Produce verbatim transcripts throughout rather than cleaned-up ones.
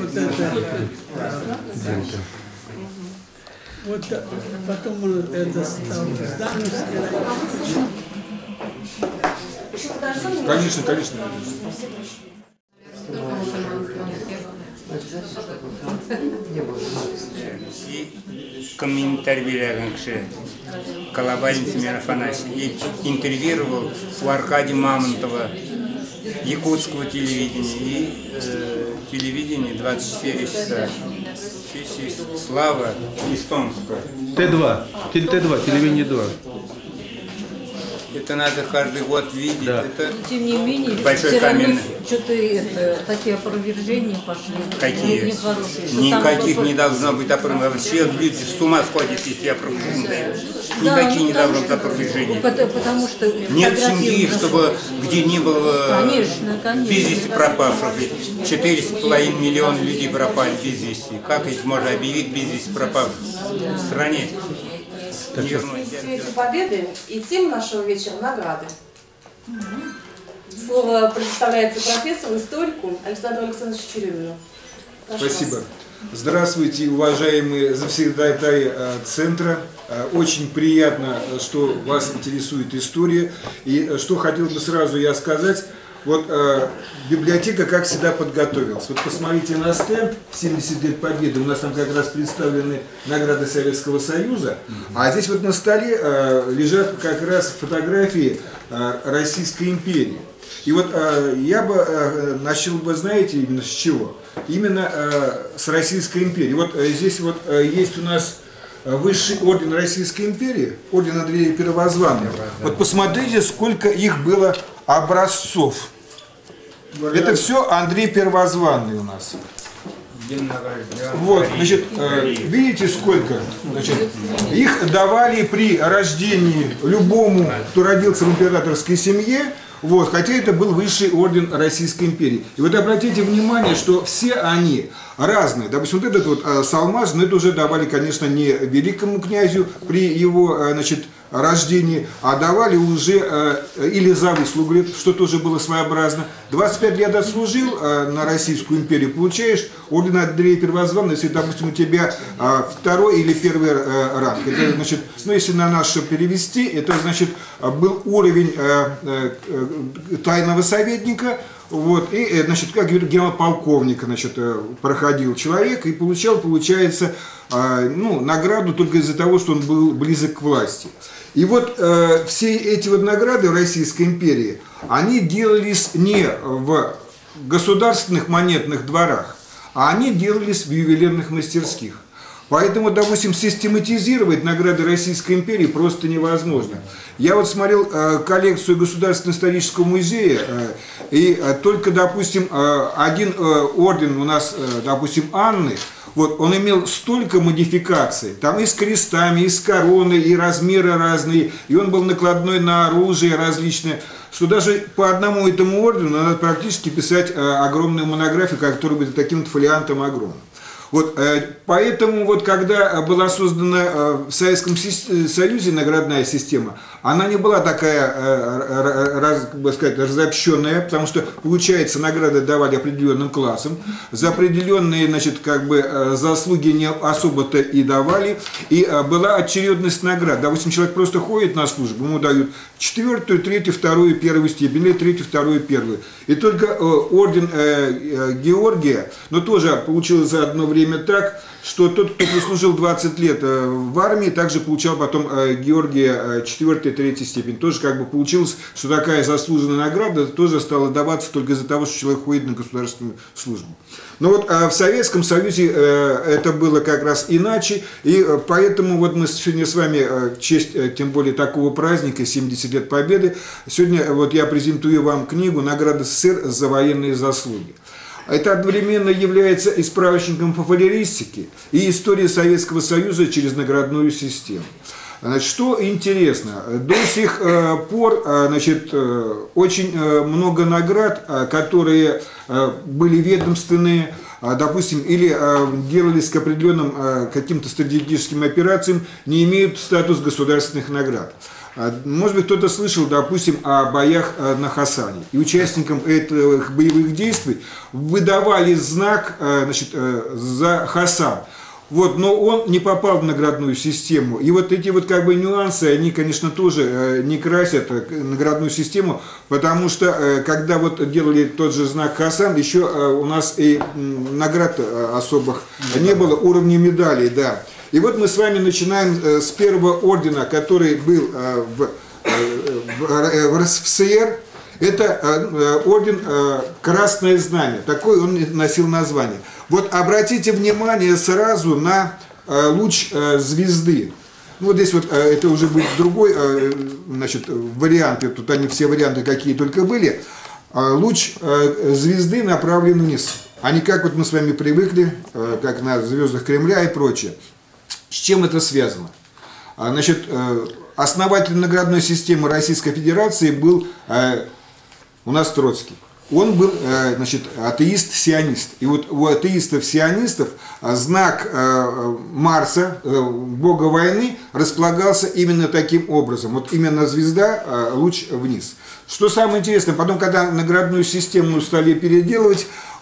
вот это. Вот потом он это стал здание. Конечно, конечно. Комментарий кіші Колобанин Семен Афанасьевич интервьюировал у Аркадия Мамонтова якутского телевидения и э, телевидения двадцать четыре часа. Слава эстонская. Т два. Т два, телевидение два. Это надо каждый год видеть. Да. Это тем не менее, большой камень. Что-то это, такие опровержения пошли. Какие? Нехорошие. Никаких там... не должно быть опровержений. Вообще люди с ума сходят, если опровержения дают. Никакие не должны быть опровержения. Потому, потому что нет семьи, чтобы где не было конечно, конечно. без вести пропавших. Четыре с половиной миллиона людей пропали без вести. Как их можно объявить без вести пропавших в стране? В свете победы и тем нашего вечера награды. Слово предоставляется профессору, историку Александру Александровичу Черемину. Спасибо. Вас. Здравствуйте, уважаемые завсегдатаи центра. Очень приятно, что вас интересует история. И что хотел бы сразу я сказать. Вот э, библиотека, как всегда, подготовилась. Вот посмотрите на стенд семьдесят лет Победы. У нас там как раз представлены награды Советского Союза. А здесь вот на столе э, лежат как раз фотографии э, Российской империи. И вот э, я бы э, начал бы, знаете, именно с чего? Именно э, с Российской империи. Вот э, здесь вот э, есть у нас высший орден Российской империи, орден Андрея Первозванного. Вот посмотрите, сколько их было образцов. Это все Андрей Первозванный у нас. Вот, значит, видите, сколько? Значит, их давали при рождении любому, кто родился в императорской семье. Вот, хотя это был высший орден Российской империи. И вот обратите внимание, что все они разные. Допустим, вот этот вот Салмаз, но это уже давали, конечно, не великому князю при его, значит, рождении, а давали уже или за выслугу, что тоже было своеобразно. двадцать пять лет отслужил на Российскую империю, получаешь орден Андрея Первозванного, если, допустим, у тебя второй или первый ранг. Это, значит, ну, если на наш перевести, это, значит, был уровень тайного советника. Вот, и, значит, как генерал-полковника, значит, проходил человек и получал, получается, ну, награду только из-за того, что он был близок к власти. И вот э, все эти вот награды в Российской империи, они делались не в государственных монетных дворах, а они делались в ювелирных мастерских. Поэтому, допустим, систематизировать награды Российской империи просто невозможно. Я вот смотрел э, коллекцию Государственного исторического музея, э, и э, только, допустим, э, один э, орден у нас, э, допустим, Анны, вот, он имел столько модификаций, там и с крестами, и с короной, и размеры разные, и он был накладной на оружие различное, что даже по одному этому ордену надо практически писать э, огромную монографию, которая будет таким вот фолиантом огромным. Вот, поэтому, вот, когда была создана в Советском Союзе наградная система, она не была такая, раз, как сказать, разобщенная, потому что, получается, награды давали определенным классам, за определенные, значит, как бы, заслуги не особо-то и давали, и была очередность наград. Допустим, человек просто ходит на службу, ему дают четвертую, третью, вторую, первую степень, или третью, вторую, первую. И только орден Георгия, но тоже получилось за одно время так, что тот, кто прослужил двадцать лет в армии, также получал потом Георгия четвёртой, третьей степени. Тоже как бы получилось, что такая заслуженная награда тоже стала даваться только из-за того, что человек ходит на государственную службу. Но вот в Советском Союзе это было как раз иначе, и поэтому вот мы сегодня с вами в честь, тем более, такого праздника, семьдесят лет Победы, сегодня вот я презентую вам книгу «Награды СССР за военные заслуги». Это одновременно является и справочником по фольклористике, и истории Советского Союза через наградную систему. Значит, что интересно, до сих пор, значит, очень много наград, которые были ведомственные, допустим, или делались к определенным каким-то стратегическим операциям, не имеют статус государственных наград. Может быть, кто-то слышал, допустим, о боях на Хасане. И участникам этих боевых действий выдавали знак, значит, за Хасан. Вот, но он не попал в наградную систему. И вот эти вот как бы нюансы, они, конечно, тоже не красят наградную систему, потому что когда вот делали тот же знак Хасан, еще у нас и наград особых не было, уровня медалей, да. И вот мы с вами начинаем с первого ордена, который был в, в, в РСФСР. Это орден Красное Знамя, такой он носил название. Вот обратите внимание сразу на луч звезды. Ну, вот здесь вот это уже будет другой, значит, вариант, тут они все варианты какие только были. Луч звезды направлен вниз, а не как вот мы с вами привыкли, как на звездах Кремля и прочее. С чем это связано? Значит, основатель наградной системы Российской Федерации был у нас Троцкий. Он был, значит, атеист-сионист. И вот у атеистов-сионистов знак Марса, бога войны, располагался именно таким образом. Вот именно звезда, луч вниз. Что самое интересное, потом, когда наградную систему стали переделывать,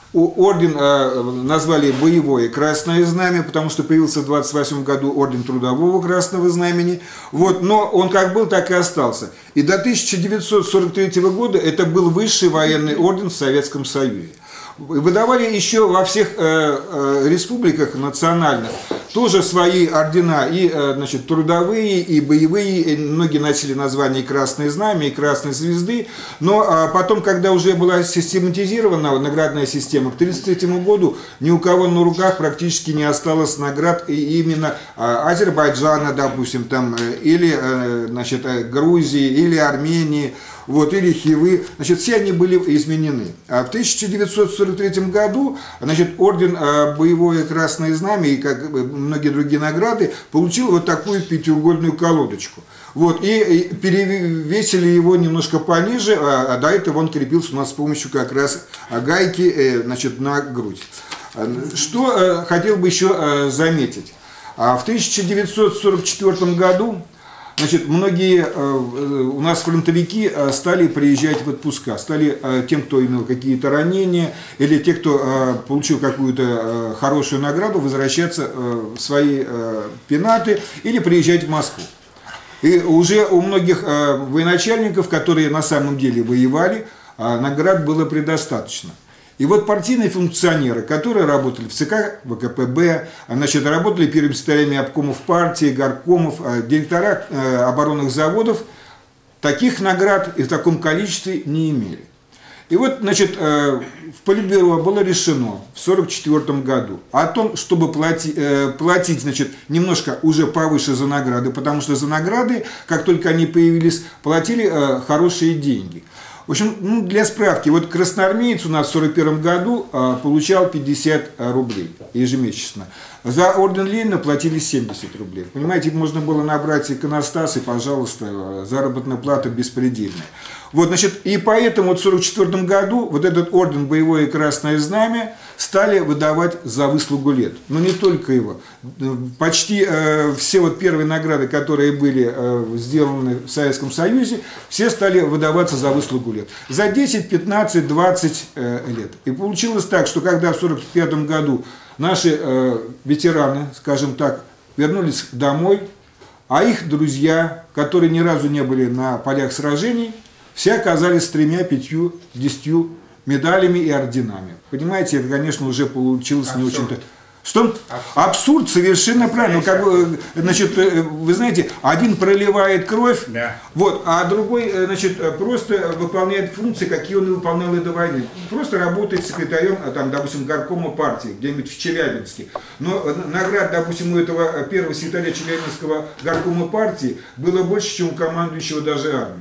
орден назвали боевое Красное Знамя, потому что появился в двадцать восьмом году орден Трудового Красного Знамени. Вот, но он как был, так и остался. И до тысяча девятьсот сорок третьего года это был высший военный орден в Советском Союзе. Выдавали еще во всех э, э, республиках национальных тоже свои ордена, и э, значит, трудовые, и боевые, и многие носили название Красное Знамя, и Красной Звезды, но э, потом, когда уже была систематизирована наградная система, к тысяча девятьсот тридцать третьему году ни у кого на руках практически не осталось наград и именно э, Азербайджана, допустим, там, э, или э, значит, э, Грузии, или Армении. Вот, или Хивы, значит, все они были изменены. А в тысяча девятьсот сорок третьем году, значит, орден Боевое Красное Знамя и как многие другие награды получил вот такую пятиугольную колодочку. Вот, и перевесили его немножко пониже, а до этого он крепился у нас с помощью как раз гайки, значит, на грудь. Что хотел бы еще заметить. В тысяча девятьсот сорок четвёртом году, значит, многие э, у нас фронтовики э, стали приезжать в отпуска, стали э, тем, кто имел какие-то ранения, или те, кто э, получил какую-то э, хорошую награду, возвращаться э, в свои э, пенаты или приезжать в Москву. И уже у многих э, военачальников, которые на самом деле воевали, э, наград было предостаточно. И вот партийные функционеры, которые работали в ЦК ВКПБ, значит, работали первыми секретарями обкомов партии, горкомов, директора оборонных заводов, таких наград и в таком количестве не имели. И вот, значит, в Политбюро было решено в сорок четвёртом году о том, чтобы платить, платить, значит, немножко уже повыше за награды, потому что за награды, как только они появились, платили хорошие деньги. В общем, ну, для справки, вот красноармеец у нас в сорок первом году а, получал пятьдесят рублей ежемесячно. За орден Ленина платили семьдесят рублей. Понимаете, можно было набрать иконостас, и, пожалуйста, заработная плата беспредельная. Вот, значит, и поэтому вот в сорок четвёртом году вот этот орден Боевое Красное Знамя стали выдавать за выслугу лет. Но не только его. Почти э, все вот первые награды, которые были э, сделаны в Советском Союзе, все стали выдаваться за выслугу лет. За десять, пятнадцать, двадцать э, лет. И получилось так, что когда в сорок пятом году наши э, ветераны, скажем так, вернулись домой, а их друзья, которые ни разу не были на полях сражений, все оказались с тремя, пятью, десятью медалями и орденами. Понимаете, это, конечно, уже получилось Абсурд. не очень-то... Что? Абсурд, Абсурд совершенно правильно. Как, значит, вы знаете, один проливает кровь, да. Вот, а другой, значит, просто выполняет функции, какие он выполнял и до войны. Просто работает секретарем, там, допустим, горкома партии, где-нибудь в Челябинске. Но наград, допустим, у этого первого секретаря Челябинского горкома партии было больше, чем у командующего даже армией.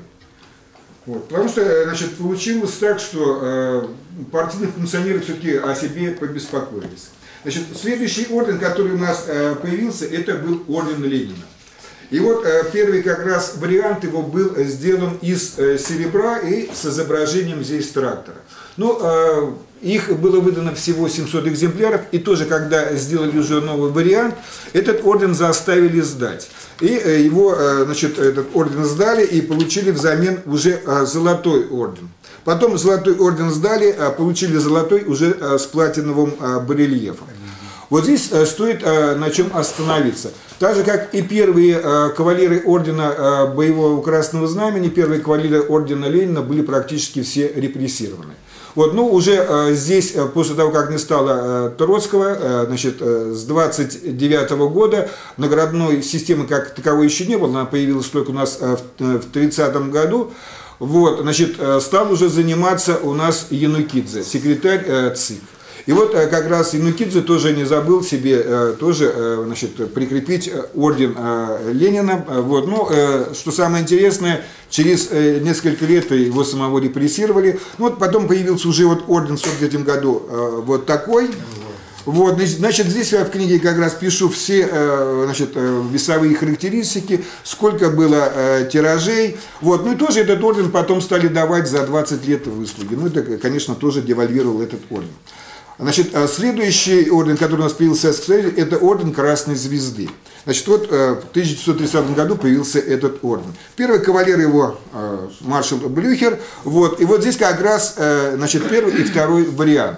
Вот, потому что, значит, получилось так, что э, партийные функционеры все-таки о себе побеспокоились. Значит, следующий орден, который у нас э, появился, это был орден Ленина. И вот э, первый как раз вариант его был сделан из э, серебра и с изображением здесь трактора. Ну, э, их было выдано всего семьсот экземпляров, и тоже, когда сделали уже новый вариант, этот орден заставили сдать. И э, его, э, значит, этот орден сдали и получили взамен уже э, золотой орден. Потом золотой орден сдали, э, получили золотой уже э, с платиновым э, барельефом. Вот здесь э, стоит э, на чем остановиться. Так же, как и первые э, кавалеры ордена э, боевого Красного Знамени, первые кавалеры ордена Ленина были практически все репрессированы. Вот, ну, уже э, здесь, э, после того, как не стало э, Троцкого, э, значит, э, с двадцать девятого года наградной системы как таковой еще не было, она появилась только у нас э, в, в тридцатом году. Вот, значит, э, стал уже заниматься у нас Янукидзе, секретарь э, ЦИК. И вот как раз Янукидзе тоже не забыл себе э, тоже, э, значит, прикрепить орден э, Ленина. Вот. Ну, э, что самое интересное, через э, несколько лет его самого репрессировали. Ну, вот потом появился уже вот орден в сорок третьем году э, вот такой. Вот, значит, здесь я в книге как раз пишу все э, значит, э, весовые характеристики, сколько было э, тиражей. Вот. Ну и тоже этот орден потом стали давать за двадцать лет выслуги. Ну, это, конечно, тоже девальвировал этот орден. Значит, следующий орден, который у нас появился в Советском Союзе, это орден Красной Звезды. Значит, вот в тысяча девятьсот тридцатом году появился этот орден. Первый кавалер его маршал Блюхер. Вот, и вот здесь как раз, значит, первый и второй вариант.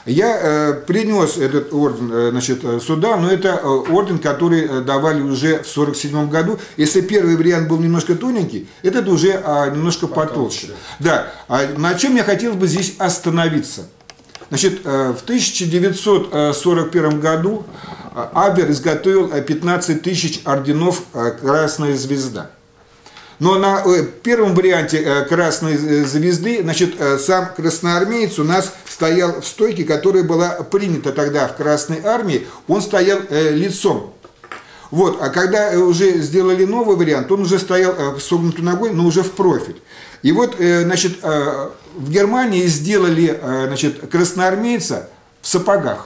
Я принес этот орден, значит, сюда, но это орден, который давали уже в сорок седьмом году. Если первый вариант был немножко тоненький, этот уже немножко потолще. Да, на чем я хотел бы здесь остановиться. Значит, в тысяча девятьсот сорок первом году Абвер изготовил пятнадцать тысяч орденов «Красная звезда». Но на первом варианте «Красной звезды», значит, сам красноармеец у нас стоял в стойке, которая была принята тогда в Красной армии, он стоял лицом. Вот, а когда уже сделали новый вариант, он уже стоял согнутой ногой, но уже в профиль. И вот, значит, в Германии сделали, значит, красноармейца в сапогах.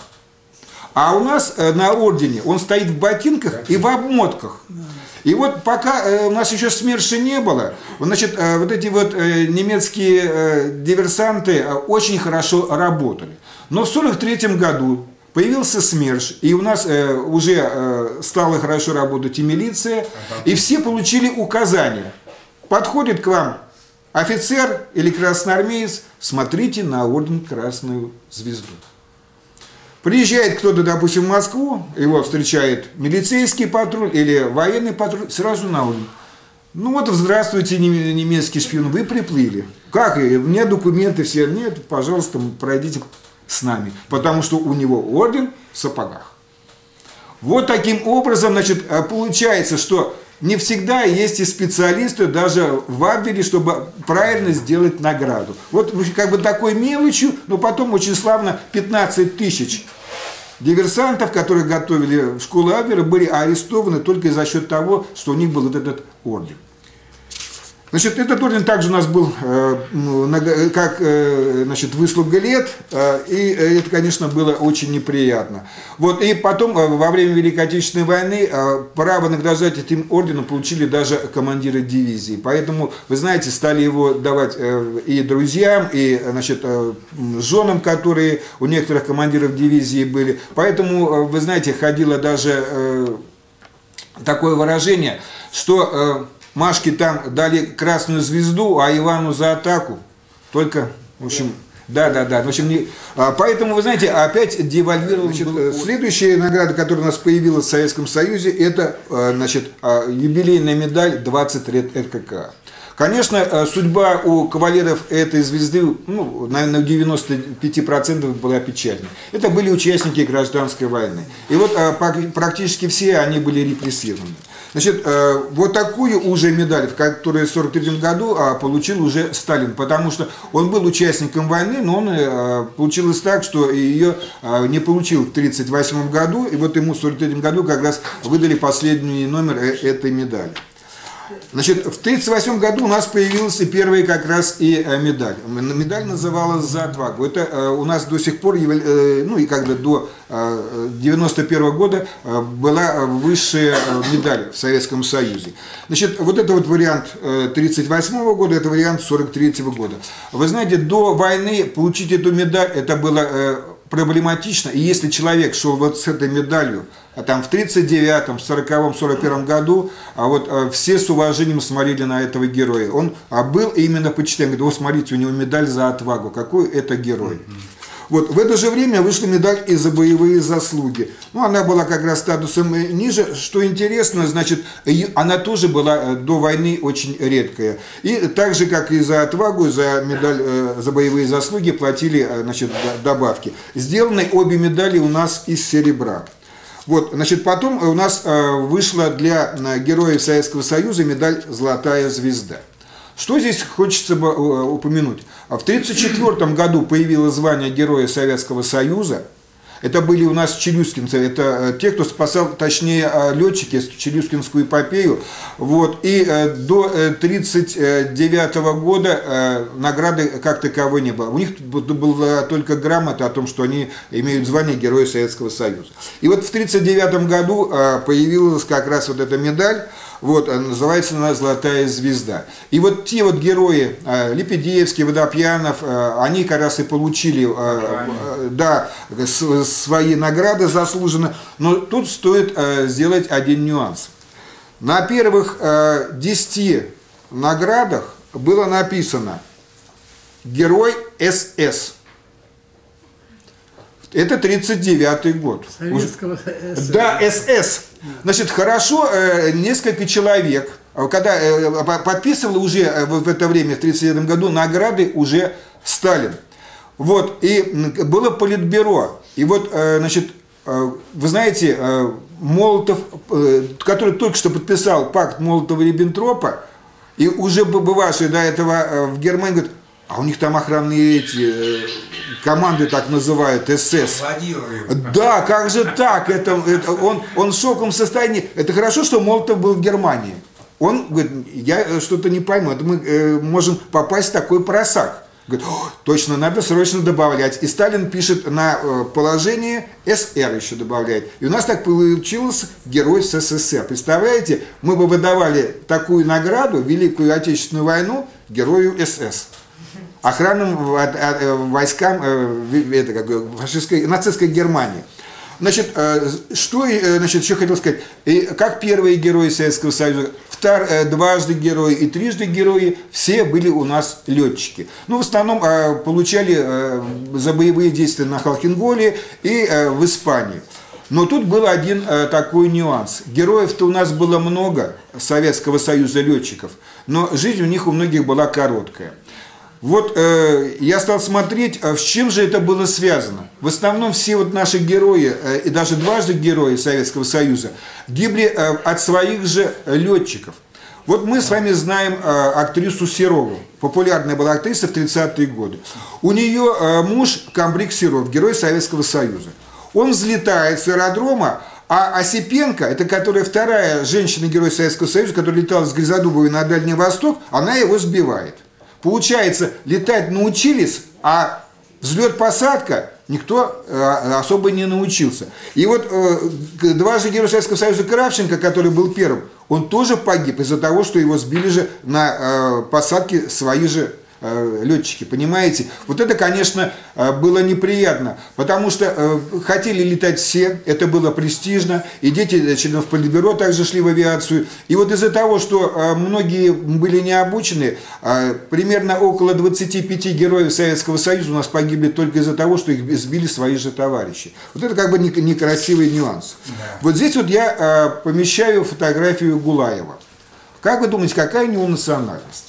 А у нас на ордене он стоит в ботинках и в обмотках. И вот пока у нас еще СМЕРШа не было, значит, вот эти вот немецкие диверсанты очень хорошо работали. Но в сорок третьем году появился СМЕРШ, и у нас э, уже э, стала хорошо работать и милиция, и все получили указания. Подходит к вам офицер или красноармеец, смотрите на орден Красную Звезду. Приезжает кто-то, допустим, в Москву, его встречает милицейский патруль или военный патруль, сразу на орден. Ну вот, здравствуйте, немецкий шпион, вы приплыли. Как? У меня документы все. Нет, пожалуйста, пройдите с нами, потому что у него орден в сапогах. Вот таким образом, значит, получается, что не всегда есть и специалисты даже в Абвере, чтобы правильно сделать награду. Вот как бы такой мелочью, но потом очень славно пятнадцать тысяч диверсантов, которые готовили в школу Абвера, были арестованы только за счет того, что у них был вот этот орден. Значит, этот орден также у нас был э, как э, значит, выслуга лет, э, и это, конечно, было очень неприятно. Вот, и потом, э, во время Великой Отечественной войны, э, право награждать этим орденом получили даже командиры дивизии. Поэтому, вы знаете, стали его давать э, и друзьям, и, значит, э, женам, которые у некоторых командиров дивизии были. Поэтому, э, вы знаете, ходило даже э, такое выражение, что... Э, Машке там дали Красную Звезду, а Ивану за атаку. Только, в общем, да, да, да. В общем, не... Поэтому, вы знаете, опять девальвировал. Значит, следующая награда, которая у нас появилась в Советском Союзе, это, значит, юбилейная медаль двадцать лет эр ка ка. Конечно, судьба у кавалеров этой звезды, ну, наверное, в девяноста пяти процентах была печальной. Это были участники гражданской войны. И вот практически все они были репрессированы. Значит, вот такую уже медаль, которую в сорок третьем году получил уже Сталин, потому что он был участником войны, но он получилось так, что ее не получил в тридцать восьмом году, и вот ему в сорок третьем году как раз выдали последний номер этой медали. Значит, в тридцать восьмом году у нас появилась и первая как раз и медаль. Медаль называлась «За отвагу». Это у нас до сих пор, ну и когда до девяносто первого года была высшая медаль в Советском Союзе. Значит, вот это вот вариант тридцать восьмого года, это вариант сорок третьего года. Вы знаете, до войны получить эту медаль, это было проблематично, и если человек шел вот с этой медалью, а там в тридцать девятом, сороковом, сорок первом году, а вот а, все с уважением смотрели на этого героя. Он а, был именно почитаем, говорит, вот смотрите, у него медаль за отвагу, какой это герой. Вот, в это же время вышла медаль и за боевые заслуги. Ну, она была как раз статусом ниже. Что интересно, значит, она тоже была до войны очень редкая. И так же, как и за отвагу, за медаль, за боевые заслуги платили, значит, добавки. Сделаны обе медали у нас из серебра. Вот, значит, потом у нас вышла для героев Советского Союза медаль «Золотая звезда». Что здесь хочется бы упомянуть? В тридцать четвёртом году появилось звание Героя Советского Союза. Это были у нас челюскинцы, это те, кто спасал, точнее, летчики, Челюскинскую эпопею. Вот. И до тридцать девятого года награды как таковой не было. У них была только грамота о том, что они имеют звание Героя Советского Союза. И вот в тридцать девятом году появилась как раз вот эта медаль. Вот, называется она «Золотая звезда». И вот те вот герои, Лепедеевский, Водопьянов, они как раз и получили, да, свои награды заслуженно. Но тут стоит сделать один нюанс. На первых десяти наградах было написано «Герой СС». Это тридцать девятый год. Советского СС. Да, СС. Значит, хорошо, несколько человек, когда подписывал уже в это время, в тридцать девятом году, награды уже Сталин. Вот, и было политбюро. И вот, значит, вы знаете, Молотов, который только что подписал пакт Молотова-Риббентропа, и уже бывавший до этого в Германии, говорит, а у них там охранные эти команды так называют, СС. Да, как же так? Это, это, он, он в шоковом состоянии. Это хорошо, что Молотов был в Германии. Он говорит, я что-то не пойму, это мы э, можем попасть в такой просак. Говорит, точно, надо срочно добавлять. И Сталин пишет на э, положение СР еще добавляет. И у нас так получился Герой СССР. Представляете, мы бы выдавали такую награду, Великую Отечественную войну, Герою СС. Охранным войскам это, как, фашистской, нацистской Германии. Значит, что значит, еще хотел сказать. И как первые герои Советского Союза, втор, дважды герои и трижды герои, все были у нас летчики. Ну, в основном получали за боевые действия на Халхинголе и в Испании. Но тут был один такой нюанс. Героев-то у нас было много, Советского Союза летчиков, но жизнь у них у многих была короткая. Вот э, я стал смотреть, с чем же это было связано. В основном все вот наши герои, э, и даже дважды герои Советского Союза, гибли э, от своих же летчиков. Вот мы с вами знаем э, актрису Серову, популярная была актриса в тридцатые годы. У нее э, муж комбриг Серов, герой Советского Союза. Он взлетает с аэродрома, а Осипенко, это которая вторая женщина-герой Советского Союза, которая летала с Гризодубовой на Дальний Восток, она его сбивает. Получается, летать научились, а взлет-посадка никто э, особо не научился. И вот э, дважды герой Советского Союза Кравченко, который был первым, он тоже погиб из-за того, что его сбили же на э, посадке свои же э, летчики, понимаете? Вот это, конечно, э, было неприятно, потому что э, хотели летать все, это было престижно, и дети членов Политбюро также шли в авиацию. И вот из-за того, что э, многие были не обучены, э, примерно около двадцати пяти героев Советского Союза у нас погибли только из-за того, что их сбили свои же товарищи. Вот это как бы некрасивый нюанс. Да. Вот здесь вот я э, помещаю фотографию Гулаева. Как вы думаете, какая у него национальность?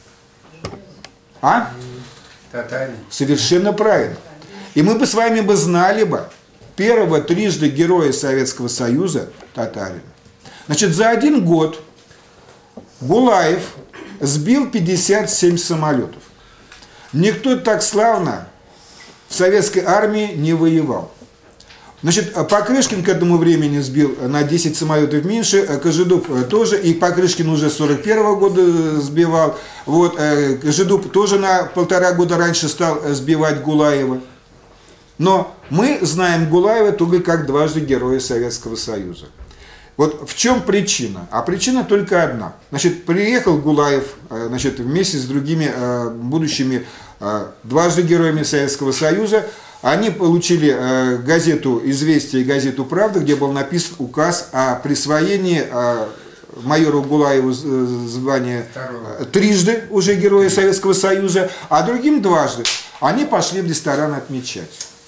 А? Татарин. Совершенно правильно. И мы бы с вами бы знали бы первого трижды героя Советского Союза татарина. Значит, за один год Гулаев сбил пятьдесят семь самолетов. Никто так славно в советской армии не воевал. Значит, Покрышкин к этому времени сбил на десять самолетов меньше, Кожедуб тоже, и Покрышкин уже с сорок первого года сбивал. Вот, Кожедуб тоже на полтора года раньше стал сбивать Гулаева. Но мы знаем Гулаева только как дважды Героя Советского Союза. Вот в чем причина? А причина только одна. Значит, приехал Гулаев, значит, вместе с другими будущими дважды Героями Советского Союза. Они получили э, газету «Известия» и газету «Правда», где был написан указ о присвоении э, майору Гулаеву звания э, трижды уже Героя Советского Союза, а другим дважды. Они пошли в ресторан отмечать.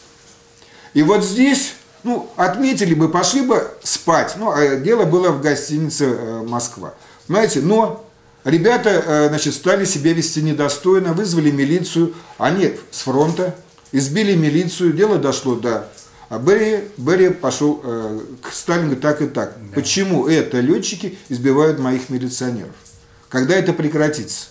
И вот здесь, ну, отметили бы, пошли бы спать. Ну, а дело было в гостинице э, «Москва». Знаете, но ребята, э, значит, стали себя вести недостойно, вызвали милицию, они с фронта. Избили милицию, дело дошло до а Берия. Берия пошел э, к Сталину так и так. Да. Почему это летчики избивают моих милиционеров? Когда это прекратится?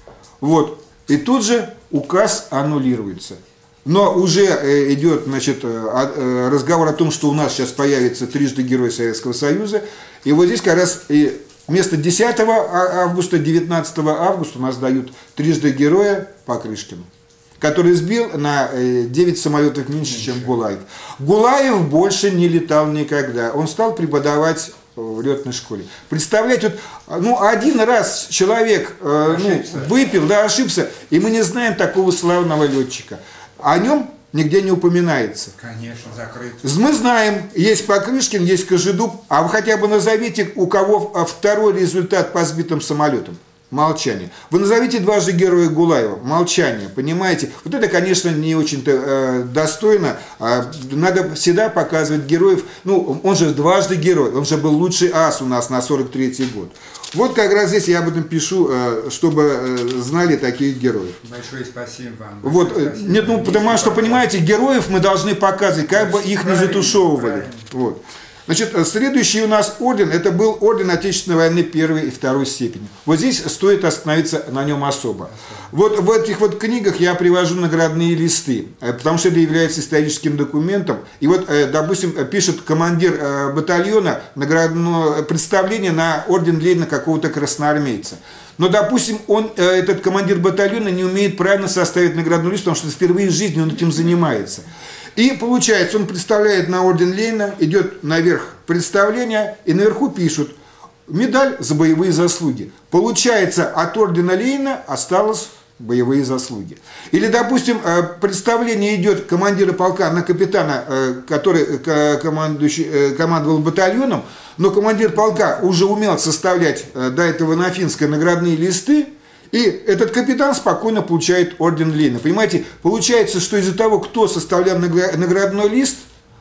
Вот. И тут же указ аннулируется. Но уже э, идет, значит, э, разговор о том, что у нас сейчас появится трижды Герой Советского Союза. И вот здесь как раз и вместо десятого августа, девятнадцатого августа у нас дают трижды Героя Покрышкину, который сбил на девять самолетов меньше, чем Гулаев. Гулаев больше не летал никогда. Он стал преподавать в летной школе. Представляете, вот, ну, один раз человек э, ну, выпил, да, ошибся, и мы не знаем такого славного летчика. О нем нигде не упоминается. Конечно, закрыт. Мы знаем, есть Покрышкин, есть Кожедуб, а вы хотя бы назовите, у кого второй результат по сбитым самолетам. Молчание. Вы назовите дважды Героя Гулаева. Молчание, понимаете? Вот это, конечно, не очень-то э, достойно. А надо всегда показывать героев. Ну, он же дважды герой. Он же был лучший ас у нас на сорок третий год. Вот как раз здесь я об этом пишу, э, чтобы э, знали таких героев. Большое спасибо вам. Вот, спасибо. Нет, ну, потому что, понимаете, героев мы должны показывать, как бы их не затушевывали. Вот. Значит, следующий у нас орден, это был орден Отечественной войны первой и второй степени. Вот здесь стоит остановиться на нем особо. Вот в этих вот книгах я привожу наградные листы, потому что это является историческим документом. И вот, допустим, пишет командир батальона наградное представление на орден Ленина какого-то красноармейца. Но, допустим, он, этот командир батальона не умеет правильно составить наградной лист, потому что впервые в жизни он этим занимается. И получается, он представляет на орден Ленина, идет наверх представление, и наверху пишут медаль за боевые заслуги. Получается, от ордена Ленина осталось боевые заслуги. Или, допустим, представление идет командира полка на капитана, который командующий, командовал батальоном, но командир полка уже умел составлять до этого на финской наградные листы, и этот капитан спокойно получает орден Ленина. Понимаете, получается, что из-за того, кто составлял наградной лист,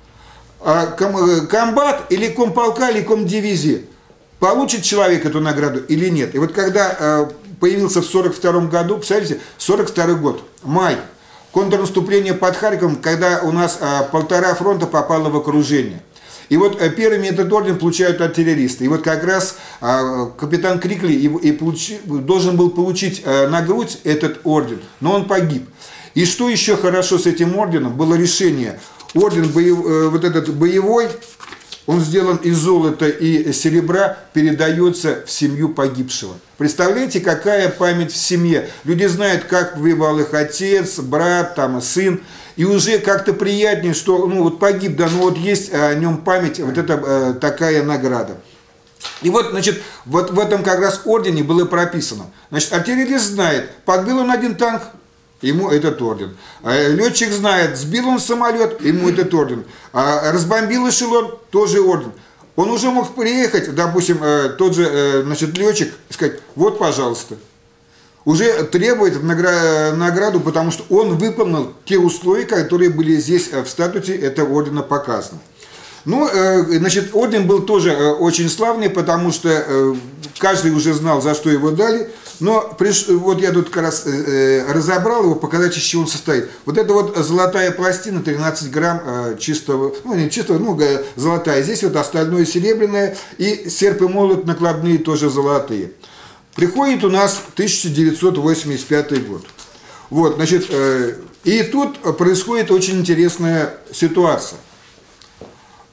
комбат или комполка, или комдивизии, получит человек эту награду или нет. И вот когда появился в сорок втором году, представляете, сорок второй год, май, контрнаступление под Харьковом, когда у нас полтора фронта попало в окружение. И вот первыми этот орден получают артиллеристы. И вот как раз а, капитан Крикли и, и получи, должен был получить а, на грудь этот орден, но он погиб. И что еще хорошо с этим орденом, было решение. Орден боев, вот этот боевой, он сделан из золота и серебра, передается в семью погибшего. Представляете, какая память в семье. Люди знают, как воевал их отец, брат, там, сын. И уже как-то приятнее, что ну, вот погиб, да, но вот есть о нем память, вот это э, такая награда. И вот, значит, вот в этом как раз ордене было прописано. Значит, артиллерист знает, подбил он один танк, ему этот орден. Летчик знает, сбил он самолет, ему этот орден. Разбомбил эшелон, тоже орден. Он уже мог приехать, допустим, тот же, значит, летчик, и сказать, вот, пожалуйста. Уже требует награду, потому что он выполнил те условия, которые были здесь в статуте этого ордена показаны. Ну, значит, орден был тоже очень славный, потому что каждый уже знал, за что его дали. Но приш... вот я тут как раз разобрал его, показать, из чего он состоит. Вот это вот золотая пластина, тринадцать грамм чистого, ну не чистого, ну золотая. Здесь вот остальное серебряное, и серп и молот накладные тоже золотые. Приходит у нас тысяча девятьсот восемьдесят пятый год. Вот, значит, э, и тут происходит очень интересная ситуация.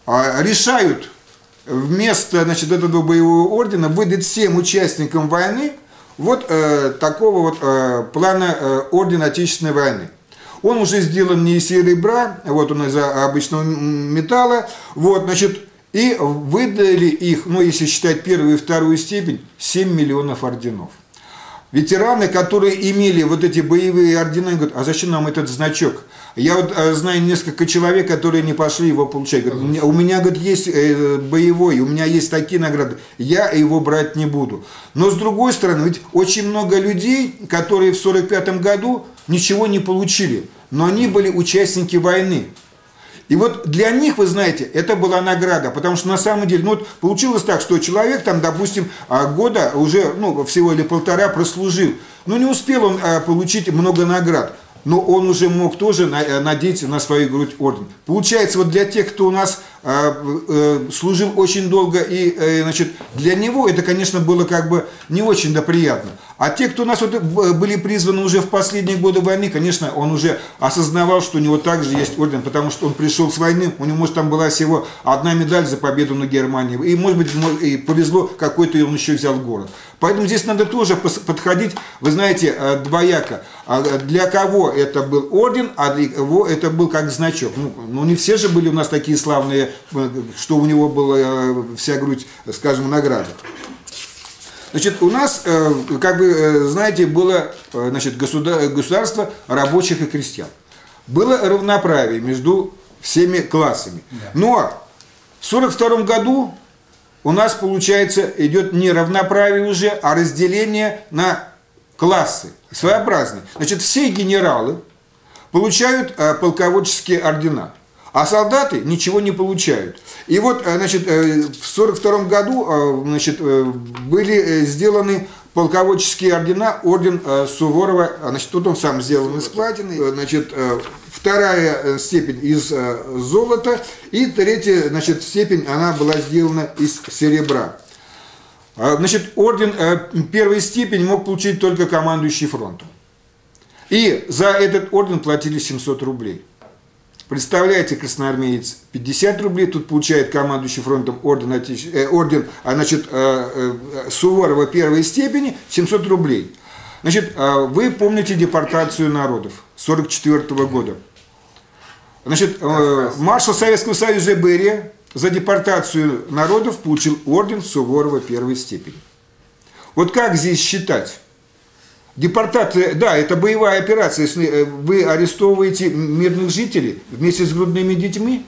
решают вместо, значит, этого боевого ордена выдать всем участникам войны вот э, такого вот э, плана э, ордена Отечественной войны. Он уже сделан не из серебра, вот он из обычного металла, вот, значит, и выдали их, ну, если считать первую и вторую степень, семь миллионов орденов. Ветераны, которые имели вот эти боевые ордена, говорят, а зачем нам этот значок? Я вот а, знаю несколько человек, которые не пошли его получать. Говорят, у меня, говорит, есть э, боевой, у меня есть такие награды, я его брать не буду. Но с другой стороны, ведь очень много людей, которые в сорок пятом году ничего не получили, но они были участники войны. И вот для них, вы знаете, это была награда, потому что на самом деле, ну вот получилось так, что человек там, допустим, года уже, ну, всего или полтора прослужил, но не успел он получить много наград, но он уже мог тоже надеть на свою грудь орден. Получается, вот для тех, кто у нас служил очень долго, и, значит, для него это, конечно, было как бы не очень-то приятно. А те, кто у нас вот были призваны уже в последние годы войны, конечно, он уже осознавал, что у него также есть орден, потому что он пришел с войны, у него, может, там была всего одна медаль за победу на Германии, и, может быть, и повезло, какой-то он еще взял город. Поэтому здесь надо тоже подходить, вы знаете, двояко. Для кого это был орден, а для кого это был как значок. Ну, ну не все же были у нас такие славные, что у него была вся грудь, скажем, награда. Значит, у нас, как бы, знаете, было, значит, государство рабочих и крестьян. Было равноправие между всеми классами. Но в сорок втором году у нас, получается, идет не равноправие уже, а разделение на классы, своеобразные. Значит, все генералы получают полководческие ордена, а солдаты ничего не получают. И вот, значит, в сорок втором году, значит, были сделаны полководческие ордена, орден Суворова, значит, тут он сам сделан из платины, значит, вторая степень из золота, и третья, значит, степень, она была сделана из серебра. Значит, орден первой степени мог получить только командующий фронтом. И за этот орден платили семьсот рублей. Представляете, красноармеец пятьдесят рублей, тут получает командующий фронтом орден, э, орден а, значит, э, э, Суворова первой степени, семьсот рублей. Значит, э, вы помните депортацию народов сорок четвёртого года. Значит, э, маршал Советского Союза Берия за депортацию народов получил орден Суворова первой степени. Вот как здесь считать? Депортация, да, это боевая операция, если вы арестовываете мирных жителей вместе с грудными детьми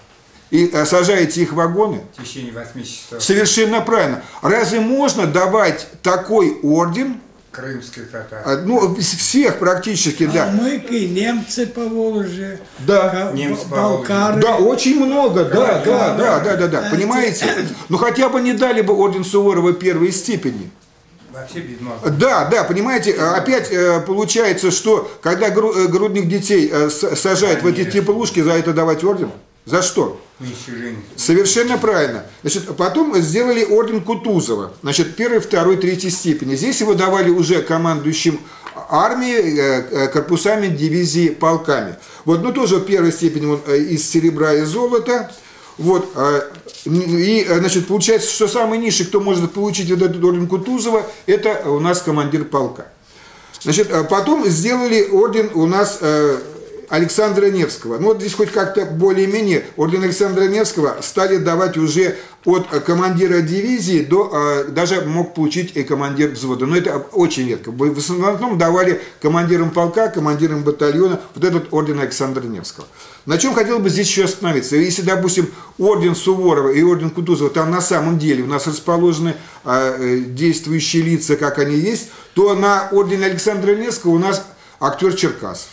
и сажаете их в вагоны. В течение восьми часов. Совершенно правильно. Разве можно давать такой орден? Крымских татар. Ну, всех практически, да. Калмыки, немцы по Волжье, Да. Немцы по Болгары. Да, очень много, да, да, да, да, да, да, Да, понимаете? Ну, хотя бы не дали бы орден Суворова первой степени. Вообще без мозга. Да, да, понимаете, опять получается, что когда грудных детей сажают в эти теплушки, за это давать орден? За что? Совершенно правильно. Значит, потом сделали орден Кутузова, значит, первой, второй, третьей степени. Здесь его давали уже командующим армией, корпусами, дивизии, полками. Вот, ну тоже первой степени он из серебра и золота. Вот, и, значит, получается, что самый низший, кто может получить вот этот орден Кутузова, это у нас командир полка. Значит, потом сделали орден у нас Александра Невского. Ну вот здесь хоть как-то более-менее орден Александра Невского стали давать уже от командира дивизии до, даже мог получить и командир взвода. Но это очень редко. В основном давали командирам полка, командирам батальона вот этот орден Александра Невского. На чем хотел бы здесь еще остановиться? Если, допустим, орден Суворова и орден Кутузова, там на самом деле у нас расположены э, действующие лица, как они есть, то на ордене Александра Невского у нас актер Черкасов.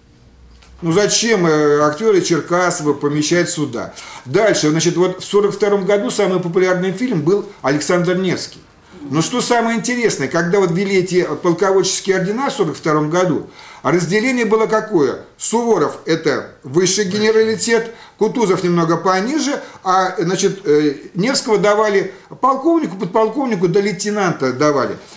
Ну зачем актеры Черкасова помещать сюда? Дальше, значит, вот в сорок втором году самый популярный фильм был «Александр Невский». Но что самое интересное, когда вот ввели эти полководческие ордена в сорок втором году, разделение было какое? Суворов – это высший генералитет, Кутузов немного пониже, а, значит, Невского давали полковнику, подполковнику, до лейтенанта давали.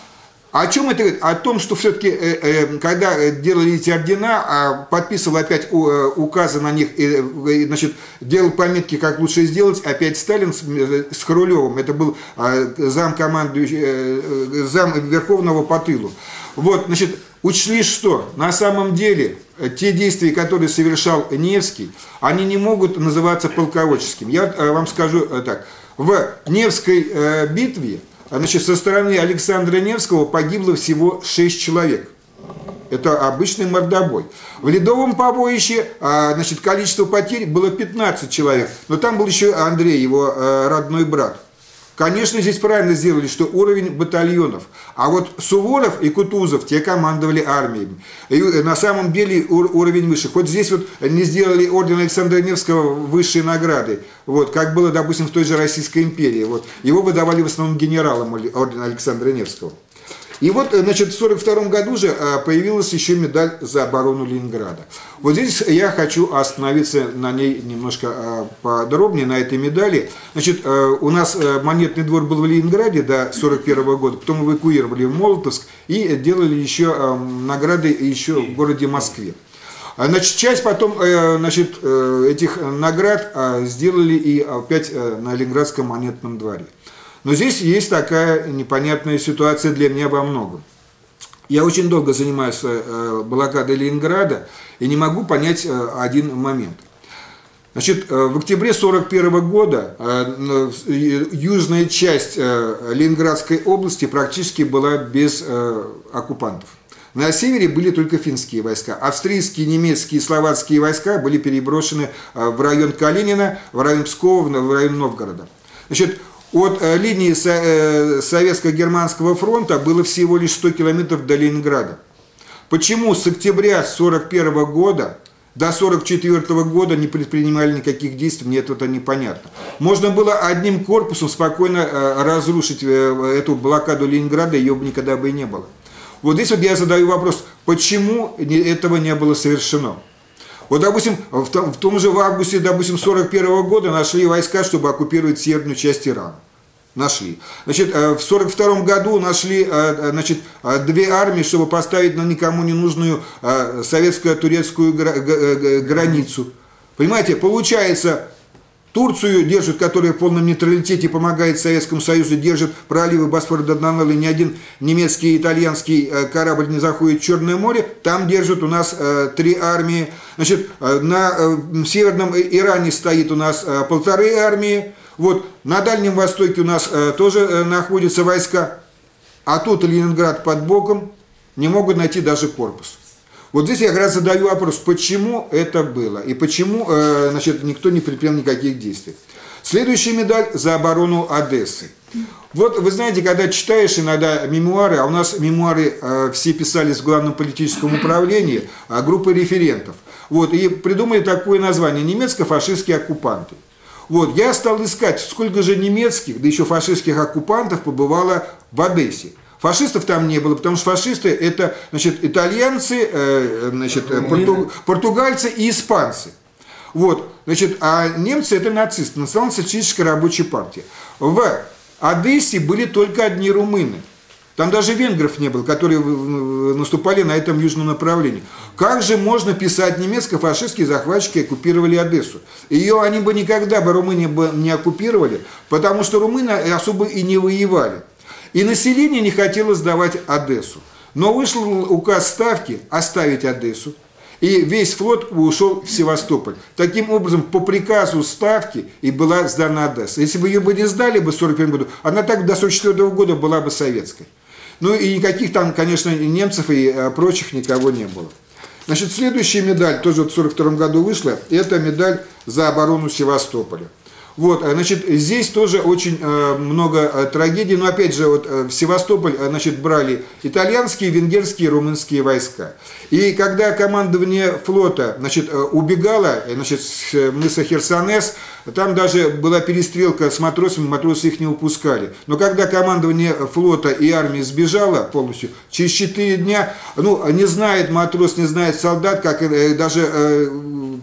О чем это говорит? О том, что все-таки, э, э, когда делали эти ордена, э, подписывал опять у, э, указы на них, э, э, значит, делал пометки, как лучше сделать, опять Сталин с, э, с Хрулевым, это был э, зам командующий, э, зам Верховного по тылу. Вот, значит, учли, что на самом деле те действия, которые совершал Невский, они не могут называться полководческими. Я э, вам скажу э, так, в Невской э, битве, значит, со стороны Александра Невского погибло всего шесть человек. Это обычный мордобой. В Ледовом побоище, значит, количество потерь было пятнадцать человек. Но там был еще Андрей, его родной брат. Конечно, здесь правильно сделали, что уровень батальонов. А вот Суворов и Кутузов, те командовали армиями. И на самом деле уровень выше. Хоть здесь вот не сделали орден Александра Невского высшей награды, вот, как было, допустим, в той же Российской империи. Вот. Его выдавали в основном генералам орден Александра Невского. И вот, значит, в сорок втором году же появилась еще медаль за оборону Ленинграда. Вот здесь я хочу остановиться на ней немножко подробнее, на этой медали. Значит, у нас монетный двор был в Ленинграде до сорок первого года, потом эвакуировали в Молотовск и делали еще награды еще в городе Москве. Значит, часть потом, значит, этих наград сделали и опять на Ленинградском монетном дворе. Но здесь есть такая непонятная ситуация для меня во многом. Я очень долго занимаюсь блокадой Ленинграда и не могу понять один момент. Значит, в октябре сорок первого года южная часть Ленинградской области практически была без оккупантов. На севере были только финские войска. Австрийские, немецкие, словацкие войска были переброшены в район Калинина, в район Пскова, в район Новгорода. Значит, от линии Советско-Германского фронта было всего лишь сто километров до Ленинграда. Почему с октября сорок первого года до сорок четвёртого года не предпринимали никаких действий, мне это непонятно. Можно было одним корпусом спокойно разрушить эту блокаду Ленинграда, ее бы никогда бы и не было. Вот здесь вот я задаю вопрос, почему этого не было совершено? Вот, допустим, в том, в том же в августе, допустим, сорок первого года нашли войска, чтобы оккупировать северную часть Ирана. Нашли. Значит, в сорок втором году нашли, значит, две армии, чтобы поставить на никому не нужную советско-турецкую границу. Понимаете, получается, Турцию держит, которая в полном нейтралитете помогает Советскому Союзу, держит проливы Босфора до Дарданеллы, ни один немецкий и итальянский корабль не заходит в Черное море, там держат у нас э, три армии. Значит, э, на э, северном Иране стоит у нас э, полторы армии, вот, на Дальнем Востоке у нас э, тоже э, находятся войска, а тут Ленинград под боком, не могут найти даже корпус. Вот здесь я как раз задаю вопрос, почему это было и почему, э, значит, никто не предпринял никаких действий. Следующая медаль за оборону Одессы. Вот вы знаете, когда читаешь иногда мемуары, а у нас мемуары э, все писались в Главном политическом управлении, э, группы референтов, вот, и придумали такое название «Немецко-фашистские оккупанты». Вот, я стал искать, сколько же немецких, да еще фашистских оккупантов побывало в Одессе. Фашистов там не было, потому что фашисты это, значит, итальянцы, э, значит, порту, португальцы и испанцы. Вот, значит, а немцы это нацисты, национал-социалистическая рабочая партия. В Одессе были только одни румыны. Там даже венгров не было, которые наступали на этом южном направлении. Как же можно писать, немецко-фашистские захватчики оккупировали Одессу? Ее они бы никогда бы, румыния бы не оккупировали, потому что румыны особо и не воевали. И население не хотело сдавать Одессу. Но вышел указ Ставки оставить Одессу. И весь флот ушел в Севастополь. Таким образом, по приказу Ставки и была сдана Одесса. Если бы ее бы не сдали бы в сорок первом году, она так до сорок четвёртого года была бы советской. Ну и никаких там, конечно, немцев и прочих никого не было. Значит, следующая медаль, тоже в сорок втором году вышла, это медаль за оборону Севастополя. Вот, значит, здесь тоже очень э, много э, трагедий, но опять же, вот, э, в Севастополь, э, значит, брали итальянские, венгерские, румынские войска. И когда командование флота, значит, э, убегало, э, значит, с э, мыса Херсонес, там даже была перестрелка с матросами, матросы их не упускали. Но когда командование флота и армии сбежало полностью, через четыре дня, ну, не знает матрос, не знает солдат, как э, даже... Э,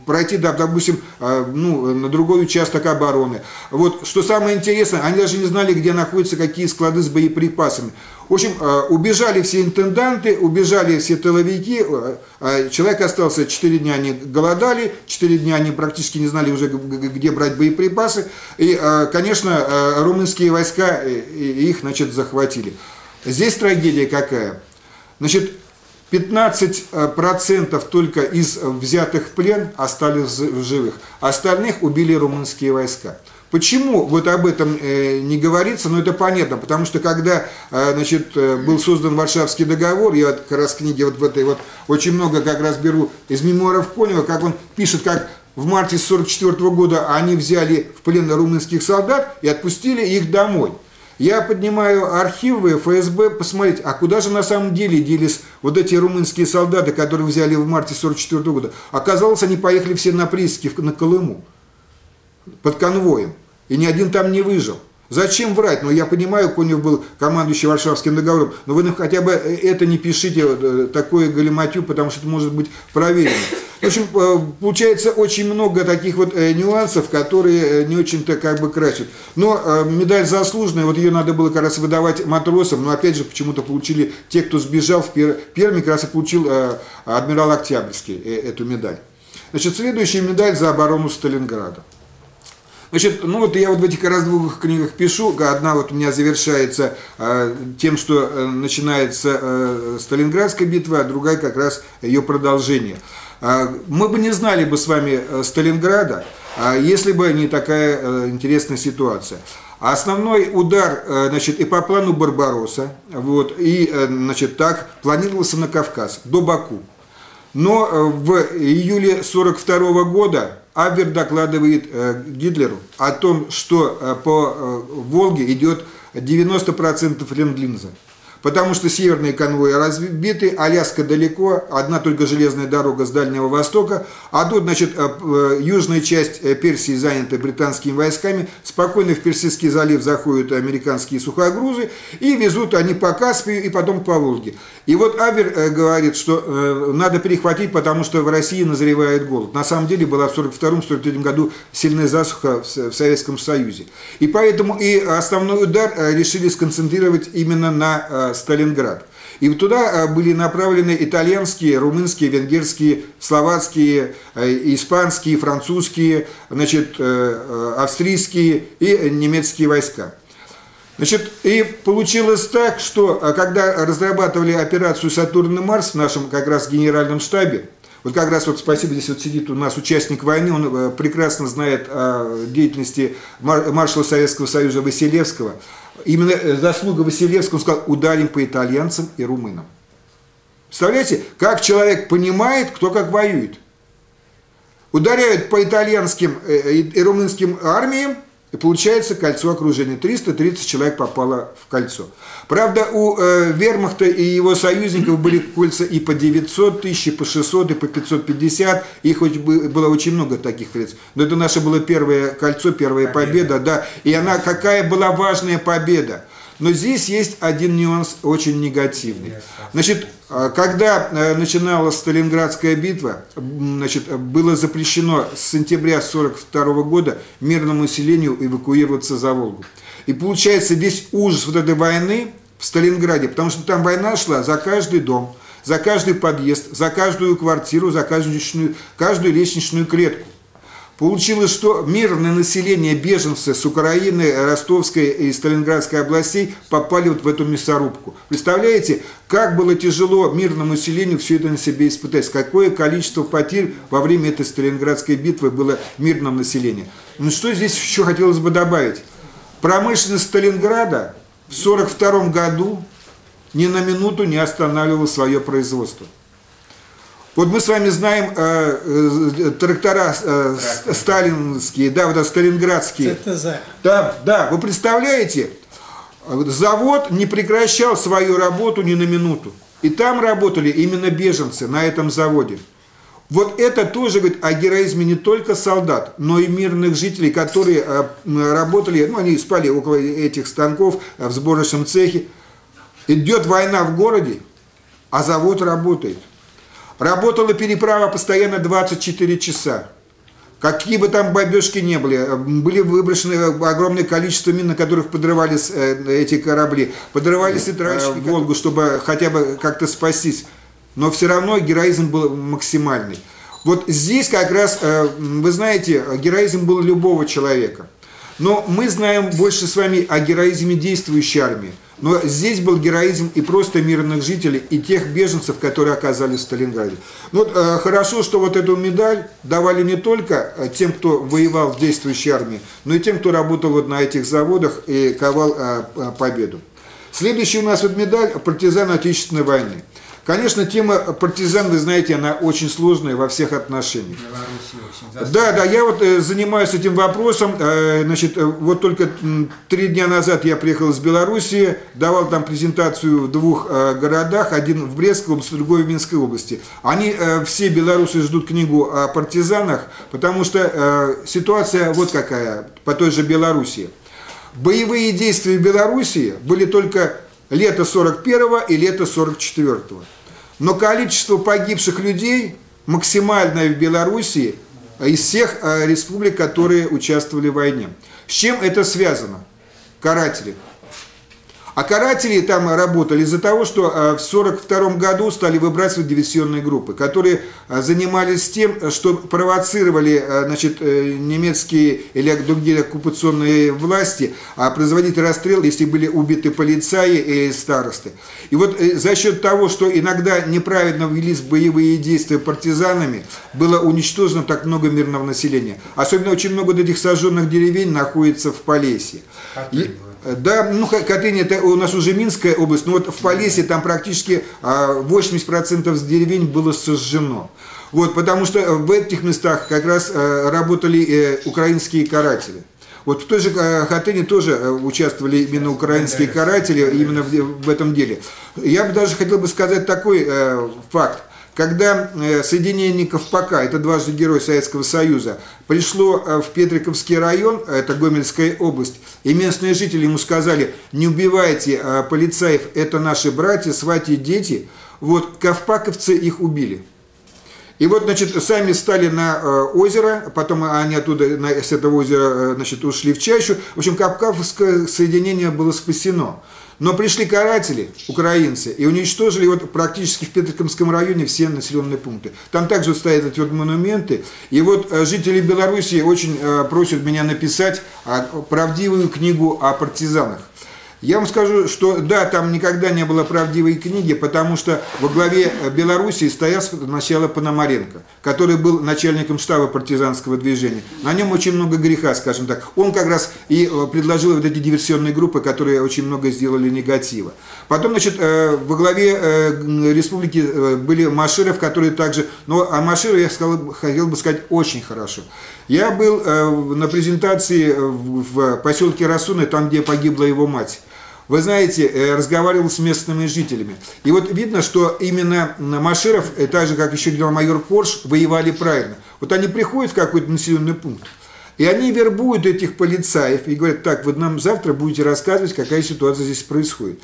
пройти, да, допустим, ну, на другой участок обороны. Вот, что самое интересное, они даже не знали, где находятся какие склады с боеприпасами. В общем, убежали все интенданты, убежали все тыловики, человек остался, четыре дня они голодали, четыре дня они практически не знали уже, где брать боеприпасы, и, конечно, румынские войска их, значит, захватили. Здесь трагедия какая? Значит, пятнадцать процентов только из взятых в плен остались в живых, остальных убили румынские войска. Почему вот об этом э, не говорится, но это понятно, потому что когда э, значит, был создан Варшавский договор, я вот, как раз в книге вот в этой вот очень много как раз беру из мемуаров Конева, как он пишет, как в марте сорок четвёртого года они взяли в плен румынских солдат и отпустили их домой. Я поднимаю архивы эф эс бэ, посмотреть, а куда же на самом деле делись вот эти румынские солдаты, которые взяли в марте сорок четвёртого года. Оказалось, они поехали все на прииски на Колыму под конвоем. И ни один там не выжил. Зачем врать? Ну, я понимаю, Конев был командующий Варшавским договором, но вы хотя бы это не пишите, такое галиматью, потому что это может быть проверено. В общем, получается очень много таких вот нюансов, которые не очень-то как бы красят. Но медаль заслуженная, вот ее надо было как раз выдавать матросам, но опять же почему-то получили те, кто сбежал в Пермь. Пермь как раз и получил адмирал Октябрьский эту медаль. Значит, следующая медаль за оборону Сталинграда. Значит, ну вот я вот в этих как раз двух книгах пишу, одна вот у меня завершается э, тем, что э, начинается э, Сталинградская битва, а другая как раз ее продолжение. Э, мы бы не знали бы с вами э, Сталинграда, э, если бы не такая э, интересная ситуация. Основной удар, э, значит, и по плану Барбаросса, вот, и, э, значит, так планировался на Кавказ, до Баку. Но э, в июле сорок второго года Абвер докладывает э, Гитлеру о том, что э, по э, Волге идет девяносто процентов ленд-лиза. Потому что северные конвои разбиты, Аляска далеко, одна только железная дорога с Дальнего Востока, а тут, значит, южная часть Персии занята британскими войсками, спокойно в Персидский залив заходят американские сухогрузы и везут они по Каспию и потом по Волге. И вот Абвер говорит, что надо перехватить, потому что в России назревает голод. На самом деле была в сорок втором — сорок третьем году сильная засуха в Советском Союзе. И поэтому и основной удар решили сконцентрировать именно на Сталинград. И туда были направлены итальянские, румынские, венгерские, словацкие, испанские, французские, значит, австрийские и немецкие войска. Значит, и получилось так, что когда разрабатывали операцию «Сатурн и Марс» в нашем как раз генеральном штабе, вот как раз вот спасибо, здесь вот сидит у нас участник войны, он прекрасно знает о деятельности маршала Советского Союза Василевского. Именно заслуга Василевского, он сказал, ударим по итальянцам и румынам. Представляете, как человек понимает, кто как воюет. Ударяют по итальянским и румынским армиям, и получается кольцо окружения. триста тридцать человек попало в кольцо. Правда, у э, вермахта и его союзников были кольца и по девятьсот тысяч, и по шестьсот, и по пятьсот пятьдесят. Их было очень много таких кольц. Но это наше было первое кольцо, первая победа. победа да. И она, какая была важная победа. Но здесь есть один нюанс очень негативный. Значит, когда начиналась Сталинградская битва, значит, было запрещено с сентября сорок второго года мирному населению эвакуироваться за Волгу. И получается весь ужас вот этой войны в Сталинграде, потому что там война шла за каждый дом, за каждый подъезд, за каждую квартиру, за каждую лестничную, каждую лестничную клетку. Получилось, что мирное население, беженцы с Украины, Ростовской и Сталинградской областей попали вот в эту мясорубку. Представляете, как было тяжело мирному населению все это на себе испытать, какое количество потерь во время этой Сталинградской битвы было мирного населения. Ну что здесь еще хотелось бы добавить? Промышленность Сталинграда в сорок втором году ни на минуту не останавливала свое производство. Вот мы с вами знаем э, э, трактора э, сталинские, да, вот сталинградские. Да, да, вы представляете, завод не прекращал свою работу ни на минуту. И там работали именно беженцы на этом заводе. Вот это тоже говорит о героизме не только солдат, но и мирных жителей, которые э, работали, ну, они спали около этих станков в сборочном цехе. Идет война в городе, а завод работает. Работала переправа постоянно двадцать четыре часа. Какие бы там бомбежки не были, были выброшены огромное количество мин, на которых подрывались эти корабли, подрывались и тральщики в Волгу, чтобы хотя бы как-то спастись. Но все равно героизм был максимальный. Вот здесь как раз, вы знаете, героизм был любого человека. Но мы знаем больше с вами о героизме действующей армии. Но здесь был героизм и просто мирных жителей, и тех беженцев, которые оказались в Сталинграде. Ну, вот, э, хорошо, что вот эту медаль давали не только тем, кто воевал в действующей армии, но и тем, кто работал вот на этих заводах и ковал э, победу. Следующая у нас вот медаль партизан Отечественной войны. Конечно, тема партизан, вы знаете, она очень сложная во всех отношениях. Да, да, я вот э, занимаюсь этим вопросом. Э, значит, вот только э, три дня назад я приехал из Белоруссии, давал там презентацию в двух э, городах, один в Брестской области, другой в Минской области. Они э, все белорусы ждут книгу о партизанах, потому что э, ситуация вот какая по той же Белоруссии. Боевые действия в Белоруссии были только лето сорок первого и лето сорок четвёртого. Но количество погибших людей максимальное в Белоруссии из всех республик, которые участвовали в войне. С чем это связано? Каратели. А каратели там работали из-за того, что в сорок втором году стали выбрасывать диверсионные группы, которые занимались тем, что провоцировали, значит, немецкие или другие оккупационные власти производить расстрел, если были убиты полицаи и старосты. И вот за счет того, что иногда неправильно велись боевые действия партизанами, было уничтожено так много мирного населения. Особенно очень много этих сожженных деревень находится в Полесье. И, да, ну, Катынь, это у нас уже Минская область, но вот в Полесье там практически восемьдесят процентов деревень было сожжено. Вот, потому что в этих местах как раз работали украинские каратели. Вот в той же Хатыне тоже участвовали именно украинские каратели, именно в этом деле. Я бы даже хотел бы сказать такой факт. Когда соединение Ковпака, это дважды герой Советского Союза, пришло в Петриковский район, это Гомельская область, и местные жители ему сказали: не убивайте полицаев, это наши братья, свати, дети, вот ковпаковцы их убили. И вот, значит, сами стали на озеро, потом они оттуда, с этого озера, значит, ушли в чащу. В общем, Ковпаковское соединение было спасено. Но пришли каратели, украинцы, и уничтожили вот практически в Петриковском районе все населенные пункты. Там также стоят эти вот монументы. И вот жители Белоруссии очень просят меня написать правдивую книгу о партизанах. Я вам скажу, что да, там никогда не было правдивой книги, потому что во главе Белоруссии стоял сначала Пономаренко, который был начальником штаба партизанского движения. На нем очень много греха, скажем так. Он как раз и предложил вот эти диверсионные группы, которые очень много сделали негатива. Потом, значит, во главе республики были Маширов, которые также... Но о Маширове я сказал, хотел бы сказать очень хорошо. Я был на презентации в поселке Расуны, там, где погибла его мать. Вы знаете, разговаривал с местными жителями. И вот видно, что именно Маширов, так же, как еще генерал-майор Корж, воевали правильно. Вот они приходят в какой-то населенный пункт, и они вербуют этих полицаев и говорят: так, вы нам завтра будете рассказывать, какая ситуация здесь происходит.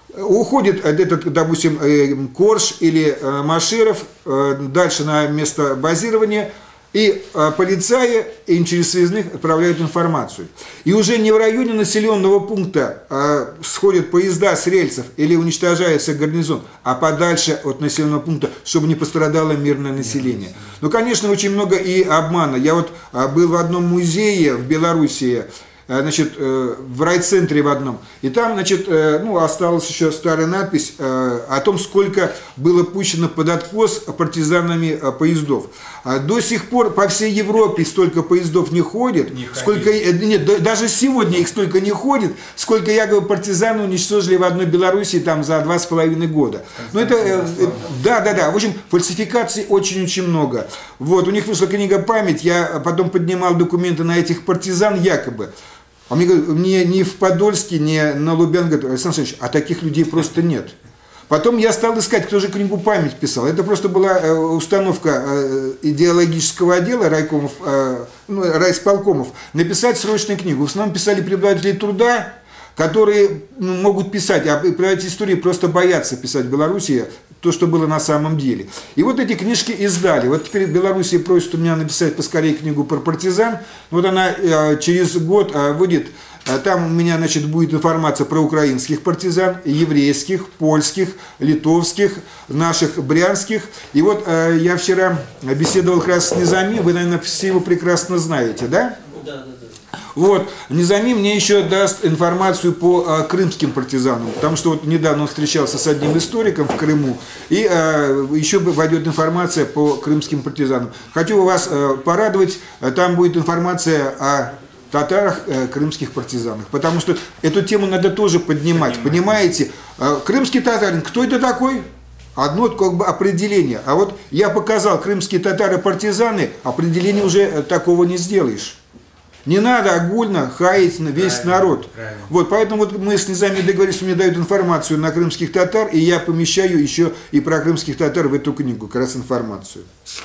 Уходит этот, допустим, Корж или Маширов дальше на место базирования, и э, полицаи им через связных отправляют информацию. И уже не в районе населенного пункта э, сходят поезда с рельсов или уничтожается гарнизон, а подальше от населенного пункта, чтобы не пострадало мирное население. Ну, конечно, очень много и обмана. Я вот э, был в одном музее в Белоруссии, значит, в райцентре в одном. И там, значит, ну, осталась еще старая надпись о том, сколько было пущено под откос партизанами поездов. До сих пор по всей Европе столько поездов не ходит, не сколько, нет, даже сегодня их столько не ходит, сколько якобы партизаны уничтожили в одной Белоруссии там за два с половиной года. Ну, это, да, да, да. В общем, фальсификаций очень-очень много. Вот, у них вышла книга «Память», я потом поднимал документы на этих партизан якобы. А мне говорят, ни, ни в Подольске, ни на Лубянке, говорят: Александр Александрович, а таких людей просто нет. Потом я стал искать, кто же книгу «Память» писал. Это просто была установка идеологического отдела райкомов, ну, райисполкомов написать срочную книгу. В основном писали преподаватели труда, которые могут писать, а про эти истории просто боятся писать в Беларуси, то, что было на самом деле. И вот эти книжки издали. Вот теперь Белоруссия просит у меня написать поскорее книгу про партизан. Вот она через год выйдет. Там у меня, значит, будет информация про украинских партизан, еврейских, польских, литовских, наших брянских. И вот я вчера беседовал как раз с Низами, вы, наверное, все его прекрасно знаете, да? Да, да, да. Вот, Низами мне еще даст информацию по а, крымским партизанам, потому что вот недавно он встречался с одним историком в Крыму, и а, еще войдет информация по крымским партизанам. Хочу вас а, порадовать, там будет информация о татарах, э, крымских партизанах, потому что эту тему надо тоже поднимать, Понимаю. Понимаете? Э, крымский татарин, кто это такой? Одно как бы определение. А вот я показал крымские татары-партизаны, определение уже такого не сделаешь. Не надо огульно хаять на весь правильно, народ. Правильно. Вот, поэтому вот мы с Низами договорились, что мне дают информацию на крымских татар, и я помещаю еще и про крымских татар в эту книгу, как раз информацию.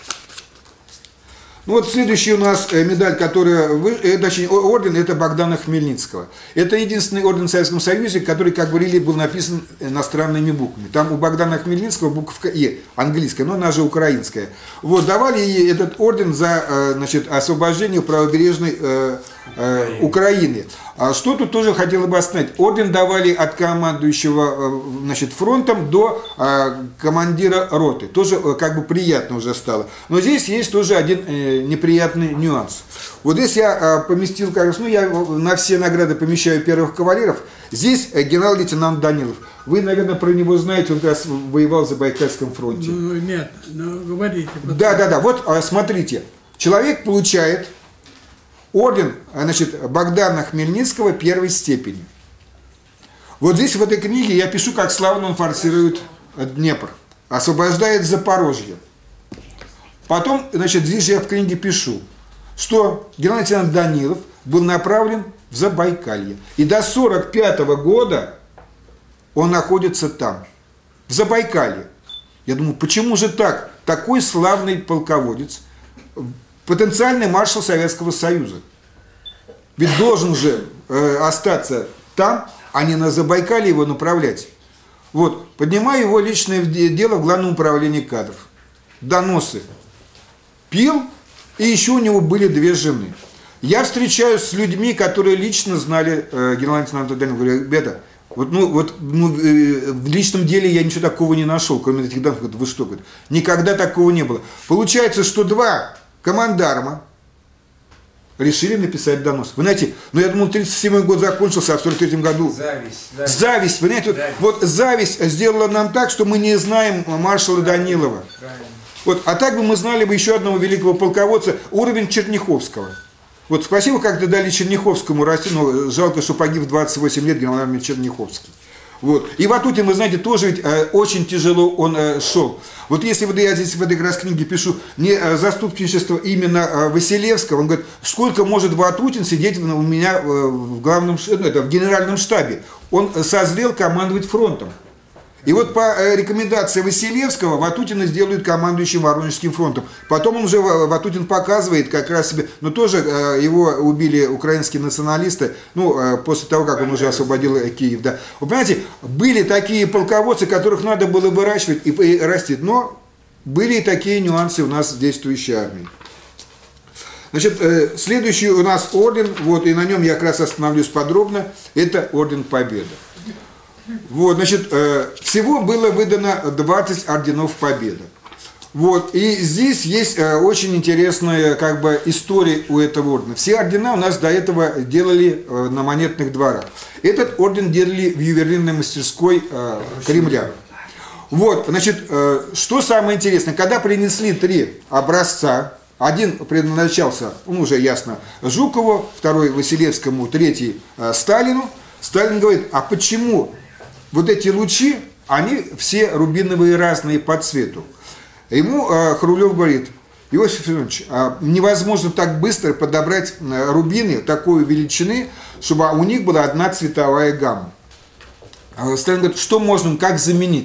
Ну вот следующий у нас медаль, которая, точнее, орден, это Богдана Хмельницкого. Это единственный орден в Советском Союзе, который, как говорили, был написан иностранными буквами. Там у Богдана Хмельницкого буковка Е, английская, но она же украинская. Вот, давали ей этот орден за, значит, освобождение правобережной э, э, Украины. А что тут тоже хотела бы остановить? Орден давали от командующего, значит, фронтом до э, командира роты. Тоже э, как бы приятно уже стало. Но здесь есть тоже один э, неприятный нюанс. Вот здесь я э, поместил, как раз, ну я на все награды помещаю первых кавалеров. Здесь э, генерал-лейтенант Данилов. Вы, наверное, про него знаете, он как раз воевал за Байкальском фронте. Ну, нет, ну, говорите. Да, да, да. Вот, э, смотрите. Человек получает орден, значит, Богдана Хмельницкого первой степени. Вот здесь в этой книге я пишу, как славно он форсирует Днепр, освобождает Запорожье. Потом, значит, здесь же я в книге пишу, что генерал-лейтенант Данилов был направлен в Забайкалье. И до сорок пятого года он находится там, в Забайкалье. Я думаю, почему же так? Такой славный полководец, потенциальный маршал Советского Союза. Ведь должен же э, остаться там, а не на Забайкалье его направлять. Вот, поднимаю его личное дело в Главном управлении кадров. Доносы. Пил, и еще у него были две жены. Я встречаюсь с людьми, которые лично знали э, генерал-лейтенанта Данилова. Говорю, ребята, вот, ну, вот, ну, э, в личном деле я ничего такого не нашел, кроме этих данных. Вы что, говорит, никогда такого не было. Получается, что два командарма решили написать донос. Вы знаете, ну я думал, тридцать седьмой год закончился, а в сорок третьем году... Зависть. Зависть, зависть вы знаете, зависть. Вот, вот зависть сделала нам так, что мы не знаем маршала Данилова. Правильно. Вот, а так бы мы знали бы еще одного великого полководца, уровень Черняховского. Вот спасибо, как-то дали Черняховскому расти, но жалко, что погиб в двадцать восемь лет генерал Черняховский. Вот. И Ватутин, вы знаете, тоже ведь э, очень тяжело он э, шел. Вот если вот я здесь в этой раз книге пишу не э, заступничество именно э, Василевского, он говорит, сколько может Ватутин сидеть у меня э, в главном, ну, это, в генеральном штабе. Он созрел командовать фронтом. И вот по э, рекомендации Василевского Ватутина сделают командующим Воронежским фронтом. Потом он уже, Ватутин показывает как раз себе, но тоже э, его убили украинские националисты, ну, э, после того, как он уже освободил э, Киев, да. Вы понимаете, были такие полководцы, которых надо было выращивать и, и растить, но были и такие нюансы у нас в действующей армии. Значит, э, следующий у нас орден, вот, и на нем я как раз остановлюсь подробно, это Орден Победы. Вот, значит, э, всего было выдано двадцать орденов Победы. Вот, и здесь есть э, очень интересная, как бы, история у этого ордена. Все ордена у нас до этого делали э, на монетных дворах. Этот орден делали в ювелирной мастерской э, Кремля. Вот, значит, э, что самое интересное, когда принесли три образца, один предназначался, ну, уже ясно, Жукову, второй Василевскому, третий э, Сталину. Сталин говорит, а почему вот эти лучи, они все рубиновые разные по цвету? Ему э, Хрулев говорит, Иосиф Иванович, э, невозможно так быстро подобрать э, рубины такой величины, чтобы у них была одна цветовая гамма. Э, Сталин говорит, что можно, как заменить?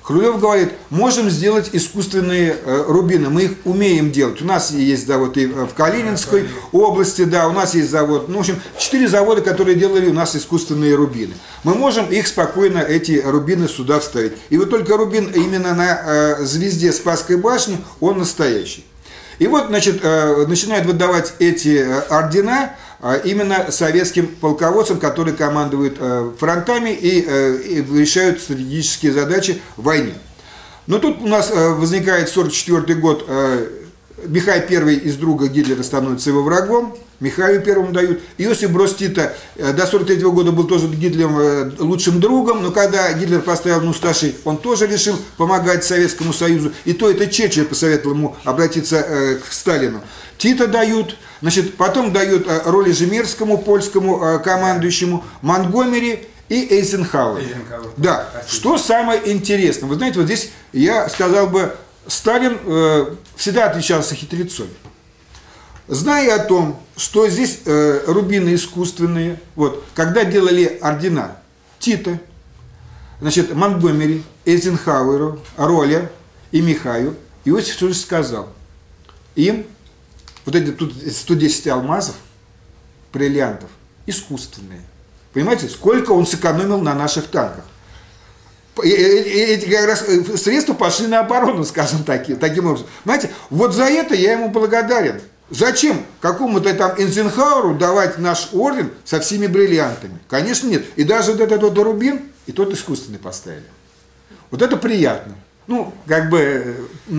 Хрулев говорит, можем сделать искусственные э, рубины, мы их умеем делать. У нас есть завод и в Калининской области, да, у нас есть завод, ну, в общем, четыре завода, которые делали у нас искусственные рубины. Мы можем их спокойно, эти рубины, сюда вставить. И вот только рубин именно на э, звезде Спасской башни, он настоящий. И вот, значит, э, начинают выдавать эти э, ордена э, именно советским полководцам, которые командуют э, фронтами и, э, и решают стратегические задачи в войне. Но тут у нас э, возникает сорок четвёртый год, э, Михай Первый из друга Гитлера становится его врагом, Михаю Первому дают. Иосиф Брос Тита э, до сорок третьего года был тоже Гитлером э, лучшим другом, но когда Гитлер поставил Мусташи, он тоже решил помогать Советскому Союзу. И то это Черчилль посоветовал ему обратиться э, к Сталину. Тита дают, значит, потом дают э, роли Жемерскому, польскому э, командующему, Монгомери и Эйзенхауэр. Эйзенхауэр. Да. Спасибо. Что самое интересное? Вы знаете, вот здесь я сказал бы, Сталин э, всегда отличался хитрецой. Зная о том, что здесь э, рубины искусственные, вот, когда делали ордена Тита, значит, Монгомери, Эйзенхауэру, Роля и Михаю, Иосиф тоже сказал, им вот эти тут сто десять алмазов, бриллиантов, искусственные. Понимаете, сколько он сэкономил на наших танках. Эти как раз средства пошли на оборону, скажем так, таким образом. Знаете, вот за это я ему благодарен. Зачем какому-то там Эйзенхауэру давать наш орден со всеми бриллиантами? Конечно, нет. И даже вот этот вот рубин, и тот искусственный поставили. Вот это приятно. Ну, как бы,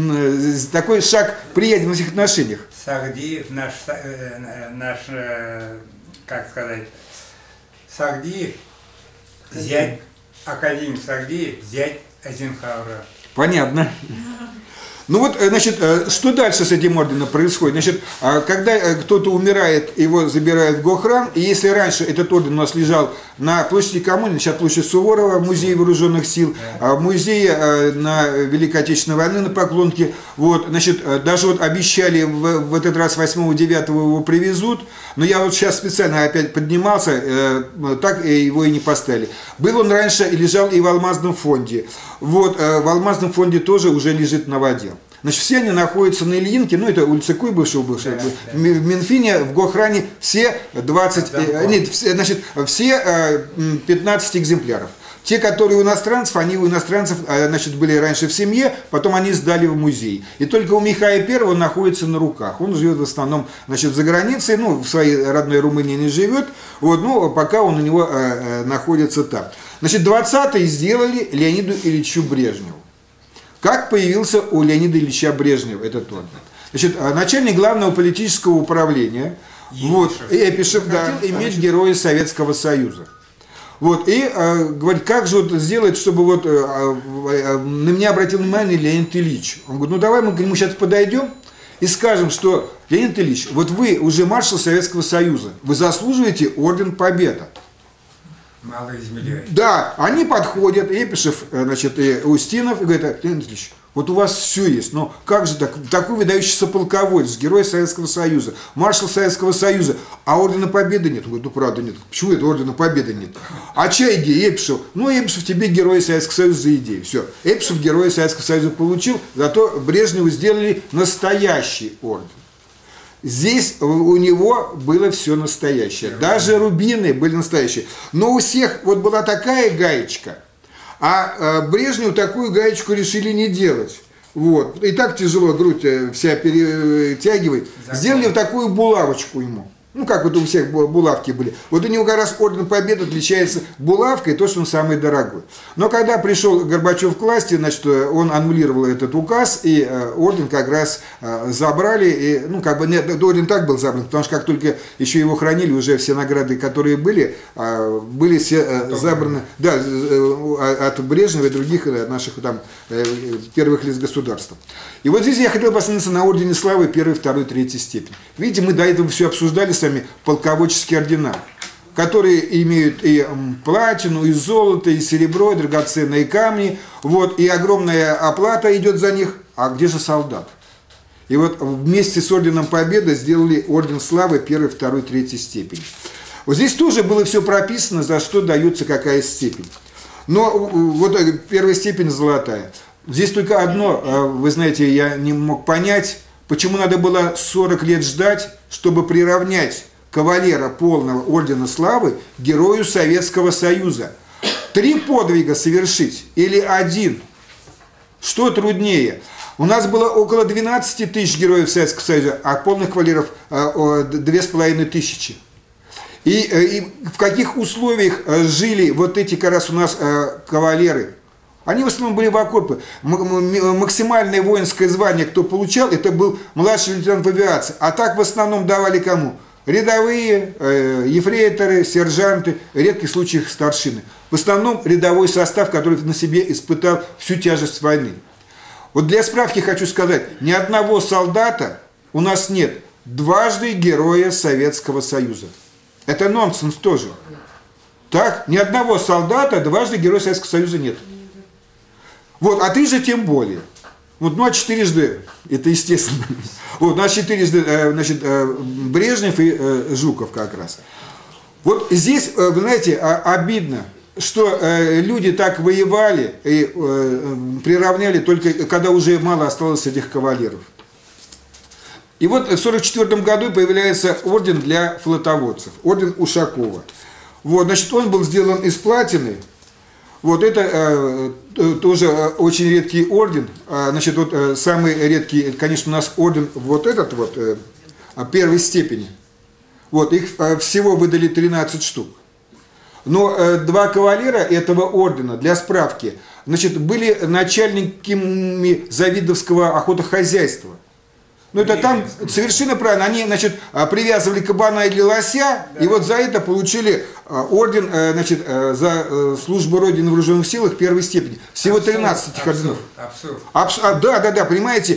такой шаг приятен в этих отношениях. Сагдиев, наш, э, наш э, как сказать, Сагдиев, зять, академик Сагдиев, зять Эйзенхауэра. Понятно. Ну вот, значит, что дальше с этим орденом происходит? Значит, когда кто-то умирает, его забирают в Гохран, и если раньше этот орден у нас лежал на площади Коммуны, сейчас площадь Суворова, музей вооруженных сил, музей на Великой Отечественной войны на Поклонке, вот, значит, даже вот обещали в, в этот раз восьмого-девятого его привезут, но я вот сейчас специально опять поднимался, так его и не поставили. Был он раньше и лежал и в Алмазном фонде, вот, в Алмазном фонде тоже уже лежит на воде. Значит, все они находятся на Ильинке, ну это улица Куйбышева бывшая, да, да. В Минфине, в Гохране все двадцать, э, нет, все, значит, все э, пятнадцать экземпляров. Те, которые у иностранцев, они у иностранцев, значит, были раньше в семье, потом они сдали в музей. И только у Михая Первого находится на руках. Он живет в основном, значит, за границей, ну, в своей родной Румынии не живет, вот, ну, пока он у него э, находится там. Значит, двадцатый сделали Леониду Ильичу Брежневу. Как появился у Леонида Ильича Брежнева этот орден? Значит, начальник главного политического управления, Епишев, вот, Епишев, да, хотел иметь героя Советского Союза. Вот, и э, говорит, как же вот сделать, чтобы вот э, э, на меня обратил внимание Леонид Ильич. Он говорит, ну давай мы к нему сейчас подойдем и скажем, что Леонид Ильич, вот вы уже маршал Советского Союза, вы заслуживаете орден Победы. Мало измеряет. Да, они подходят, Епишев, значит, и Устинов, и говорят, Леонид Ильич, вот у вас все есть, но как же так, такой выдающийся полководец, герой Советского Союза, маршал Советского Союза, а ордена Победы нет? Он говорит, ну правда нет, почему это ордена Победы нет? А чья идея? Епишев. Ну, Епишев тебе герой Советского Союза за идею. Все, Епишев герой Советского Союза получил, зато Брежневу сделали настоящий орден. Здесь у него было все настоящее, даже рубины были настоящие. Но у всех вот была такая гаечка, а Брежневу такую гаечку решили не делать. Вот. И так тяжело, грудь вся перетягивает. Сделали вот такую булавочку ему. Ну, как вот у всех булавки были. Вот у него как раз орден Победы отличается булавкой, то, что он самый дорогой. Но когда пришел Горбачев к власти, значит, он аннулировал этот указ, и орден как раз забрали. И, ну, как бы, нет, орден так был забран, потому что как только еще его хранили, уже все награды, которые были, были все забраны, да, от Брежнева и других наших там первых лиц государства. И вот здесь я хотел остановиться на ордене славы первой, второй, третьей степени. Видите, мы до этого все обсуждали с вами полководческие ордена, которые имеют и платину, и золото, и серебро, и драгоценные камни, вот, и огромная оплата идет за них. А где же солдат? И вот вместе с орденом Победы сделали орден славы первой, второй, третьей степени. Вот здесь тоже было все прописано, за что дается какая степень. Но вот первая степень золотая. Здесь только одно, вы знаете, я не мог понять, почему надо было сорок лет ждать, чтобы приравнять кавалера полного ордена славы герою Советского Союза. Три подвига совершить или один? Что труднее? У нас было около двенадцати тысяч героев Советского Союза, а полных кавалеров две с половиной тысячи. И, и в каких условиях жили вот эти как раз у нас кавалеры? Они в основном были в окопе. Максимальное воинское звание, кто получал, это был младший лейтенант в авиации. А так в основном давали кому? Рядовые, э, ефрейторы, сержанты, в редких случаях старшины. В основном рядовой состав, который на себе испытал всю тяжесть войны. Вот для справки хочу сказать, ни одного солдата у нас нет дважды героя Советского Союза. Это нонсенс тоже. Так, ни одного солдата дважды героя Советского Союза нет. Вот, а ты же тем более. Вот, ну, а четырежды, это естественно. Вот, ну, а четырежды, значит, Брежнев и Жуков как раз. Вот здесь, вы знаете, обидно, что люди так воевали и приравняли только, когда уже мало осталось этих кавалеров. И вот в сорок четвёртом году появляется орден для флотоводцев, орден Ушакова. Вот, значит, он был сделан из платины. Вот это э, тоже очень редкий орден. Значит, вот э, самый редкий, конечно, у нас орден вот этот вот, э, первой степени. Вот, их э, всего выдали тринадцать штук. Но э, два кавалера этого ордена, для справки, значит, были начальниками Завидовского охотохозяйства. Ну, это там совершенно правильно. Они, значит, привязывали кабана или лося, да. И вот за это получили орден, значит, за службу Родины в вооруженных силах первой степени. Всего тринадцать этих орденов. Абсурд. Абсурд. Да, да, да, понимаете,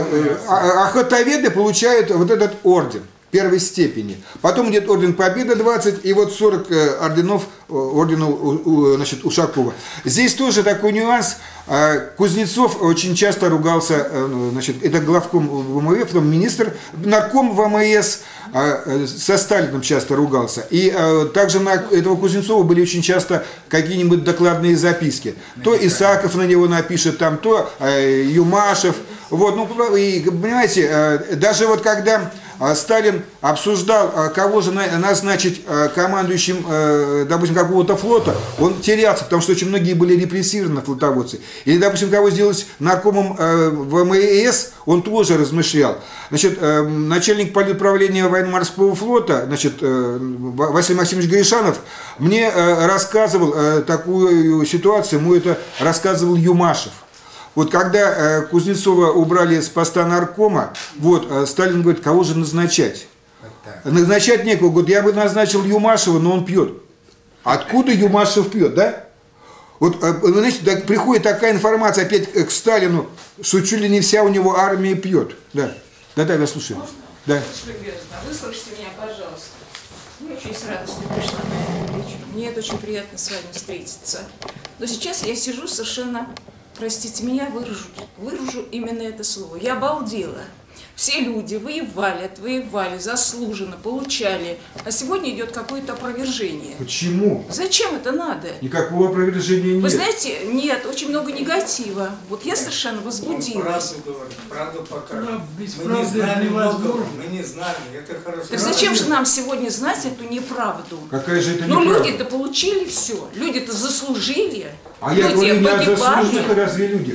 охотоведы получают вот этот орден первой степени. Потом идет орден Победы двадцать, и вот сорок орденов ордена, значит, Ушакова. Здесь тоже такой нюанс. Кузнецов очень часто ругался, значит, это главком ВМФ, потом министр, нарком ВМС, со Сталином часто ругался. И также на этого Кузнецова были очень часто какие-нибудь докладные записки. То Исаков на него напишет, там, то Юмашев. Вот, ну, и, понимаете, даже вот когда Сталин обсуждал, кого же назначить командующим, допустим, какого-то флота, он терялся, потому что очень многие были репрессированы флотоводцы. Или, допустим, кого сделать наркомом ВМС, он тоже размышлял. Значит, начальник политуправления военно-морского флота, значит, Василий Максимович Гришанов, мне рассказывал такую ситуацию, ему это рассказывал Юмашев. Вот когда э, Кузнецова убрали с поста наркома, вот, э, Сталин говорит, кого же назначать? Вот назначать некого. Говорит, я бы назначил Юмашева, но он пьет. Откуда Юмашев пьет, да? Вот, э, знаете, так, приходит такая информация опять к Сталину, что чуть ли не вся у него армия пьет. Да, да, да, я слушаю. Можно? Да. Очень любезно. Выслушайте меня, пожалуйста. Я очень с радостью пришла на эту встречу. Мне это очень приятно с вами встретиться. Но сейчас я сижу совершенно... Простите меня, выражу, выражу именно это слово. Я обалдела. Все люди воевали, отвоевали, заслуженно, получали. А сегодня идет какое-то опровержение. Почему? Зачем это надо? Никакого опровержения нет. Вы знаете, нет, очень много негатива. Вот я совершенно возбудилась. Правду говорит, правду покажет. Ну, Мы не знали много, мы не знали, это хорошо. Так зачем же нам сегодня знать эту неправду? Какая же это Ну, неправда? люди-то получили все, люди-то заслужили. А я люди говорю не о погибали. заслуженных разве людях.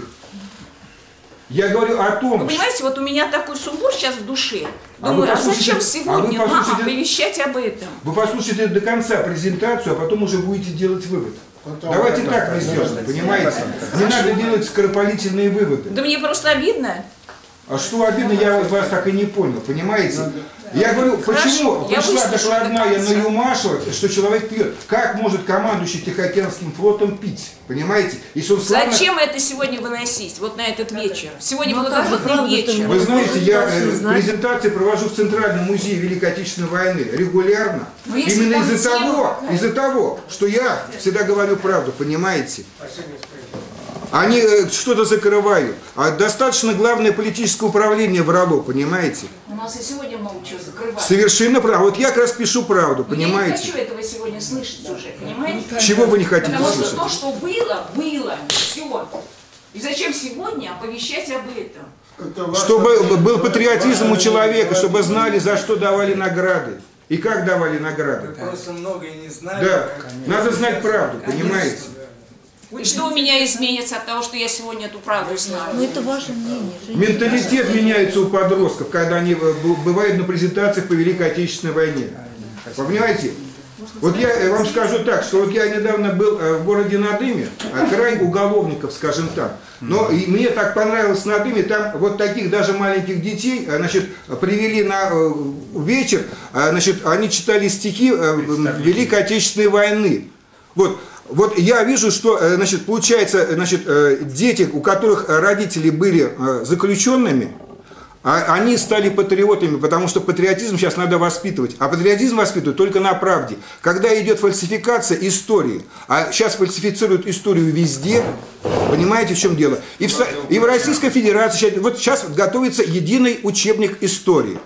Я говорю о том, Вы понимаете, вот у меня такой сумбур сейчас в душе. А Думаю, вы а, послушайте- зачем а сегодня вы нам послушайте- оповещать об этом? вы послушайте до конца презентацию, а потом уже будете делать вывод. Давайте так мы сделаем, понимаете? Не надо делать скоропалительные выводы. Да мне просто обидно. А что обидно, я вас так и не понял, понимаете? Я говорю, Хорошо, почему я пришла выслушаю докладная до на конца. Юмашева, что человек пьет? Как может командующий Тихоокеанским флотом пить? Понимаете? Если он славно- Зачем это сегодня выносить, вот на этот вечер? Сегодня Ну, как же благодатный правда-то вечер. Вы знаете, я э, Должны знать. презентации провожу в Центральном музее Великой Отечественной войны регулярно. Но если Именно там из-за тема того, какая-то. из-за того, что я всегда говорю правду, понимаете? Они э, что-то закрывают. А достаточно главное политическое управление врало, понимаете? У нас и сегодня много чего закрывают. Совершенно правда. Вот я как раз пишу правду, Но я не понимаете? хочу этого сегодня слышать уже, понимаете? Чего вы не хотите Потому слышать? что то, что было, было. Все. И зачем сегодня оповещать об этом? Чтобы был патриотизм у человека, чтобы знали, за что давали награды и как давали награды. Просто многое не знали. Да, надо знать правду, понимаете? И что у меня изменится от того, что я сегодня эту правду знаю? Ну это ваше мнение. Женя. Менталитет меняется у подростков, когда они э, б- бывают на презентациях по Великой Отечественной войне. Вы понимаете? Вот я э, вам скажу так, что вот я недавно был э, в городе Надыме, э, край уголовников, скажем так. Но и мне так понравилось в Надыме, там вот таких даже маленьких детей, э, значит, привели на э, вечер, э, значит, они читали стихи э, Великой Отечественной войны. Вот. Вот я вижу, что, значит, получается, значит, дети, у которых родители были заключенными, они стали патриотами, потому что патриотизм сейчас надо воспитывать. А патриотизм воспитывают только на правде. Когда идет фальсификация истории, а сейчас фальсифицируют историю везде, понимаете, в чем дело? И в, и в Российской Федерации, вот сейчас готовится единый учебник истории.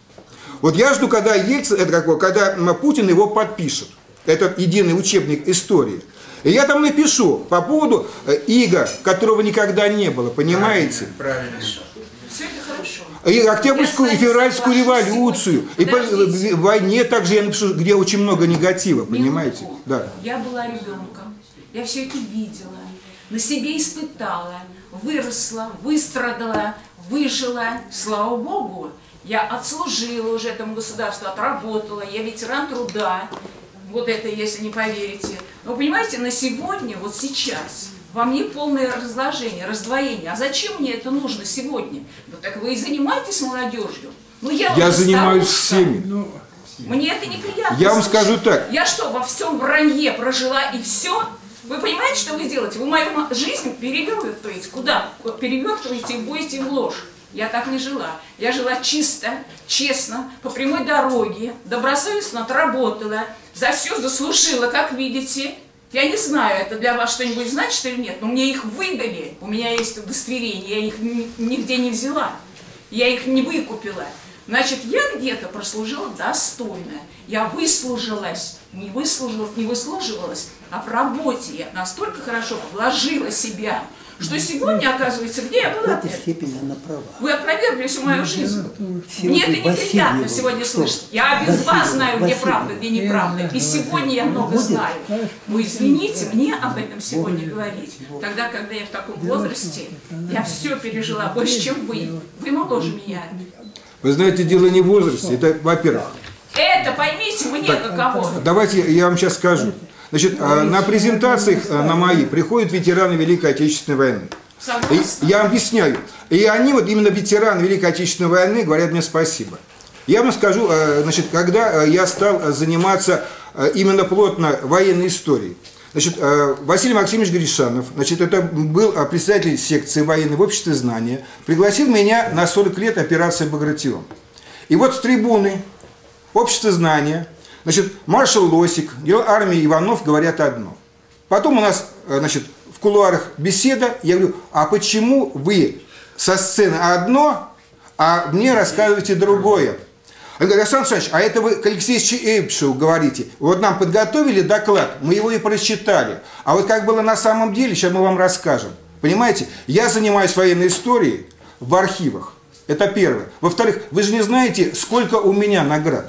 Вот я жду, когда Ельцин, это как, когда Путин его подпишет, этот единый учебник истории. И я там напишу по поводу ига, которого никогда не было, понимаете? Правильно. Все это хорошо. И Октябрьскую и февральскую революцию. И по в войне также я напишу, где очень много негатива, понимаете? Минутку. Да. Я была ребенком, я все это видела, на себе испытала, выросла, выстрадала, выжила. Слава Богу, я отслужила уже этому государству, отработала, я ветеран труда. Вот это, если не поверите. Но вы понимаете, на сегодня, вот сейчас, во мне полное разложение, раздвоение. А зачем мне это нужно сегодня? Ну так вы и занимаетесь молодежью. Ну, я Я уже занимаюсь старушка. всеми. Ну, Мне это неприятно. Я вам слышать. скажу так. Я что, во всем вранье прожила и все? Вы понимаете, что вы делаете? Вы мою жизнь перевертываете. Куда? Перевертываете и будете в ложь. Я так не жила. Я жила чисто, честно, по прямой дороге, добросовестно отработала, за все заслужила, как видите. Я не знаю, это для вас что-нибудь значит или нет, но мне их выдали. У меня есть удостоверение, я их нигде не взяла. Я их не выкупила. Значит, я где-то прослужила достойно. Я выслужилась, не выслужилась, не выслуживалась, а в работе я настолько хорошо вложила себя, что сегодня, оказывается, где я была? В этой степени она права. Вы опровергли всю мою жизнь. Все Мне это эти неприятно Васильевы, сегодня что? слышать. Я без вас Васильевы, знаю, где Васильевы. правда, где неправда. И сегодня я много знаю. Вы извините, мне об этом сегодня говорить. Тогда, когда я в таком возрасте, я все пережила больше, чем вы. Вы моложе меня. Вы знаете, дело не в возрасте, это во-первых. Это поймите мне каково. Давайте я вам сейчас скажу. Значит, на презентациях на мои приходят ветераны Великой Отечественной войны. И я объясняю. И они, вот именно ветераны Великой Отечественной войны, говорят мне спасибо. Я вам скажу, значит, когда я стал заниматься именно плотно военной историей. Значит, Василий Максимович Гришанов, значит, это был председатель секции военной в обществе знания, пригласил меня на сорок лет операции «Багратион». И вот с трибуны общества знания, значит, маршал Лосик, генерал армии Иванов говорят одно. Потом у нас, значит, в кулуарах беседа, я говорю, а почему вы со сцены одно, а мне рассказываете другое? Он говорит, Александр Александрович, а это вы к Алексею Эйпшеву говорите. Вот нам подготовили доклад, мы его и прочитали. А вот как было на самом деле, сейчас мы вам расскажем. Понимаете, я занимаюсь военной историей в архивах. Это первое. Во-вторых, вы же не знаете, сколько у меня наград.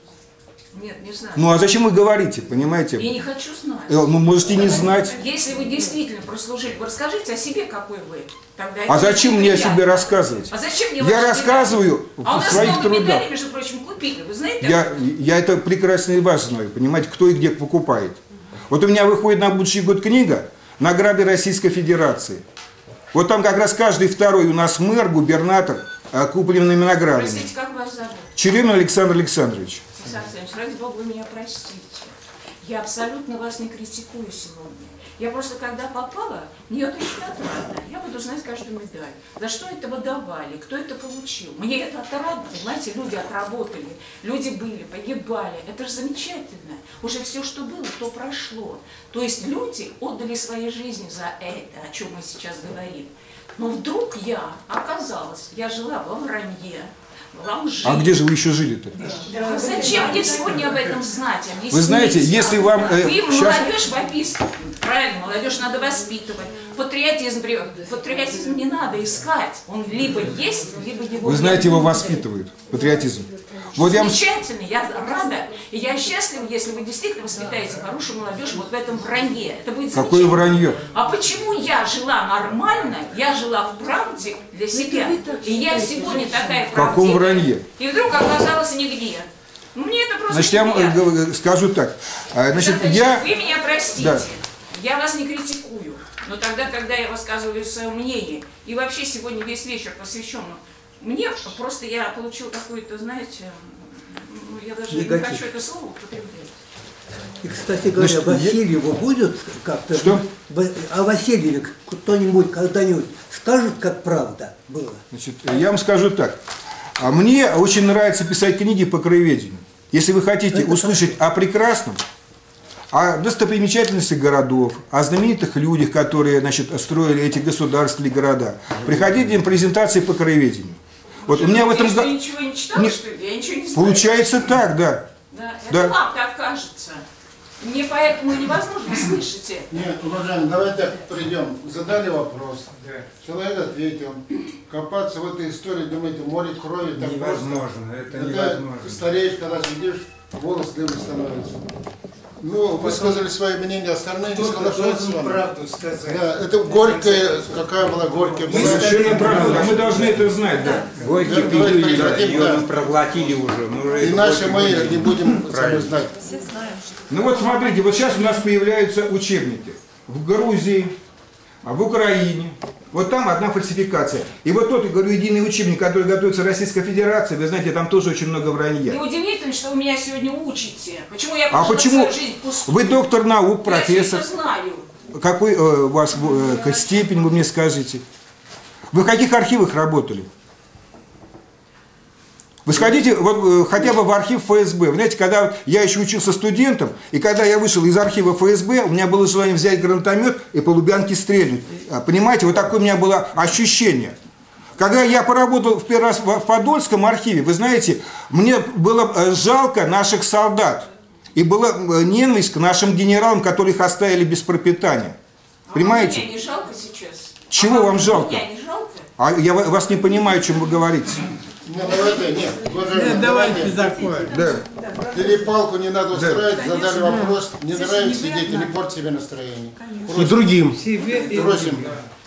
Нет, не знаю. Ну а зачем вы говорите, понимаете? Я не хочу знать. Ну, можете не знать. Если вы действительно прослужили, вы расскажите о себе, какой вы. Тогда А это зачем мне о приятно. себе рассказывать? А зачем мне Я ваши рассказываю медали? А у в нас своих много трудах. медалей, между прочим, купили, вы знаете? Я, я это прекрасно и вас знаю, понимаете, кто и где покупает. Вот у меня выходит на будущий год книга «Награды Российской Федерации». Вот там как раз каждый второй у нас мэр, губернатор купленными наградами. Простите, как вас зовут? Черемин Александр Александрович. Александр Александрович, ради Бога, вы меня простите. Я абсолютно вас не критикую сегодня. Я просто, когда попала, мне это очень отрадно. Я буду знать каждую медаль. За что это выдавали, кто это получил. Мне это отрадно, понимаете, люди отработали, люди были, погибали. Это же замечательно. Уже все, что было, то прошло. То есть люди отдали свои жизни за это, о чем мы сейчас говорим. Но вдруг я оказалась, я жила во вранье, Вам жить. А где же вы еще жили-то? А зачем мне сегодня об этом знать? Объясните. Вы знаете, если вам... Э, Вы сейчас... молодежь воспитываете. Правильно, молодежь надо воспитывать. Патриотизм, патриотизм не надо искать. Он либо есть, либо его Вы знаете, его воспитывают. Патриотизм. Вот я... Замечательно, я рада. И я счастлива, если вы действительно воспитаете хорошую молодежь вот в этом вранье. Это будет Какое вранье? А почему я жила нормально, я жила в правде для себя, и я сегодня такая В каком вранье? И вдруг оказалась нигде. Ну, мне это просто Значит, я вам скажу так. Значит, я... Вы меня простите, да. Я вас не критикую, но тогда, когда я высказываю свое мнение, и вообще сегодня весь вечер посвящен мне, просто я получил какое-то, знаете, ну, я даже негатив. Не хочу это слово употреблять. И, кстати говоря, Значит, Васильеву я... будет как-то... Что? А Васильеве кто-нибудь когда-нибудь скажет, как правда было? Значит, я вам скажу так. А мне очень нравится писать книги по краеведению. Если вы хотите это услышать хорошо. О прекрасном, о достопримечательностях городов, о знаменитых людях, которые, значит, строили эти государства или города, приходите на презентации по краеведению. Вот у меня в этом... Я ничего не читала, что ли? Я ничего не знаю. Получается так, да. Да, это да. вам так кажется. Мне поэтому невозможно слышите. Нет, уважаемый, давайте придем. Задали вопрос. Человек ответил. Копаться в этой истории, думаете, море крови. Так невозможно, просто. это невозможно. Стареешь, когда сидишь, волос дымом становится. Ну, вы сказали свое мнение, остальные не соглашаются с вами. Правду сказать. Да, это горькая, какая была горькая. Мы совершенно правда, мы должны это знать, да. Горький да, пилюлю, ее да. мы проглотили уже. Мы уже иначе мы не будем сами знать. Все знаем, что... Ну вот смотрите, вот сейчас у нас появляются учебники. В Грузии, в Украине. Вот там одна фальсификация. И вот тот, я говорю, единый учебник, который готовится Российской Федерации, вы знаете, там тоже очень много вранья. И удивительно, что вы меня сегодня учите. Почему я а почему? Жизнь пустую? Вы доктор наук, профессор. Я все это знаю. Какой э, у вас э, степень, вы мне скажете? Вы в каких архивах работали? Вы сходите вот, хотя бы в архив эф эс бэ. Вы знаете, когда я еще учился студентом, и когда я вышел из архива эф эс бэ, у меня было желание взять гранатомет и по Лубянке стрельнуть. Понимаете, вот такое у меня было ощущение. Когда я поработал в первый раз в Подольском архиве, вы знаете, мне было жалко наших солдат. И была ненависть к нашим генералам, которых оставили без пропитания. А Понимаете? Меня не жалко сейчас. Чего а вам жалко? Меня не жалко? А я вас не понимаю, о чем вы говорите. Нет, давайте, нет, уважаемые, Нет, давайте такое. Да. Перепалку не надо устраивать, да. задали Конечно. вопрос, не Это нравится же сидеть, неприятно. не порть себе настроение. И другим. Просим.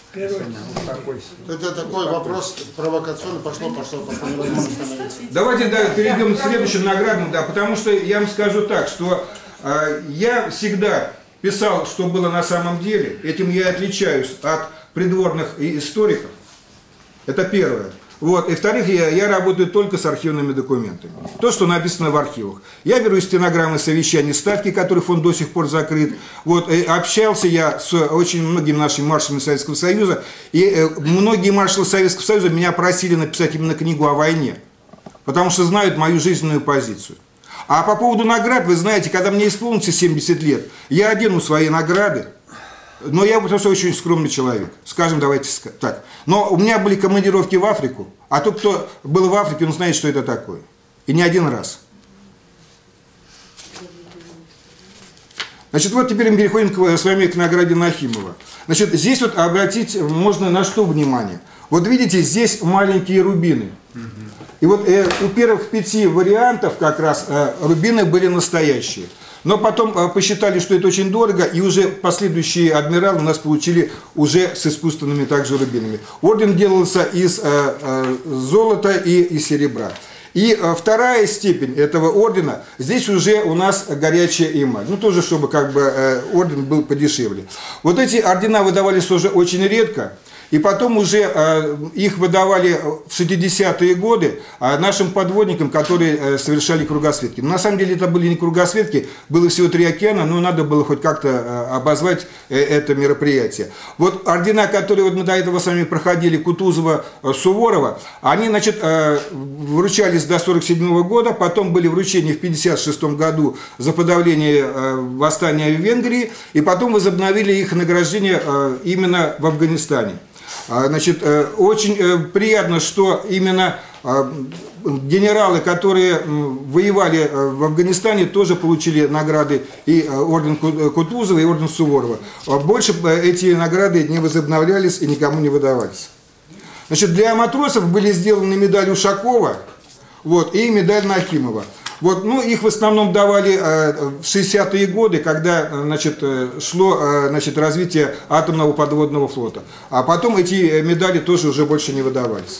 Это такой вопрос провокационный, пошло, пошло, пошло, невозможно остановиться. Давайте да, перейдем к следующему наградам, да, потому что я вам скажу так, что э, я всегда писал, что было на самом деле, этим я отличаюсь от придворных историков, это первое. Вот. И во-вторых, я, я работаю только с архивными документами. То, что написано в архивах. Я беру стенограммы совещаний Ставки, который фонд до сих пор закрыт. Вот. И общался я с очень многими нашими маршалами Советского Союза. И э, многие маршалы Советского Союза меня просили написать именно книгу о войне. Потому что знают мою жизненную позицию. А по поводу наград, вы знаете, когда мне исполнится семьдесят лет, я одену свои награды. Но я просто очень скромный человек, скажем, давайте так. Но у меня были командировки в Африку, а тот, кто был в Африке, он знает, что это такое. И не один раз. Значит, вот теперь мы переходим к, с вами к награде Нахимова. Значит, здесь вот обратить можно на что внимание. Вот видите, здесь маленькие рубины. И вот э, у первых пяти вариантов как раз э, рубины были настоящие. Но потом э, посчитали, что это очень дорого, и уже последующие адмиралы у нас получили уже с искусственными также рубинами. Орден делался из э, э, золота и из серебра. И э, вторая степень этого ордена, здесь уже у нас горячая эмаль. Ну, тоже, чтобы как бы э, орден был подешевле. Вот эти ордена выдавались уже очень редко. И потом уже э, их выдавали в шестидесятые годы э, нашим подводникам, которые э, совершали кругосветки. Но на самом деле это были не кругосветки, было всего три океана, но надо было хоть как-то э, обозвать э, это мероприятие. Вот ордена, которые вот мы до этого с вами проходили, Кутузова, э, Суворова, они, значит, э, вручались до сорок седьмого года, потом были вручения в пятьдесят шестом году за подавление э, восстания в Венгрии, и потом возобновили их награждение э, именно в Афганистане. Значит, очень приятно, что именно генералы, которые воевали в Афганистане, тоже получили награды, и орден Кутузова, и орден Суворова. Больше эти награды не возобновлялись и никому не выдавались. Значит, для матросов были сделаны медаль Ушакова, вот, и медаль Нахимова. Вот, ну, их в основном давали в шестидесятые годы, когда, значит, шло, значит, развитие атомного подводного флота. А потом эти медали тоже уже больше не выдавались.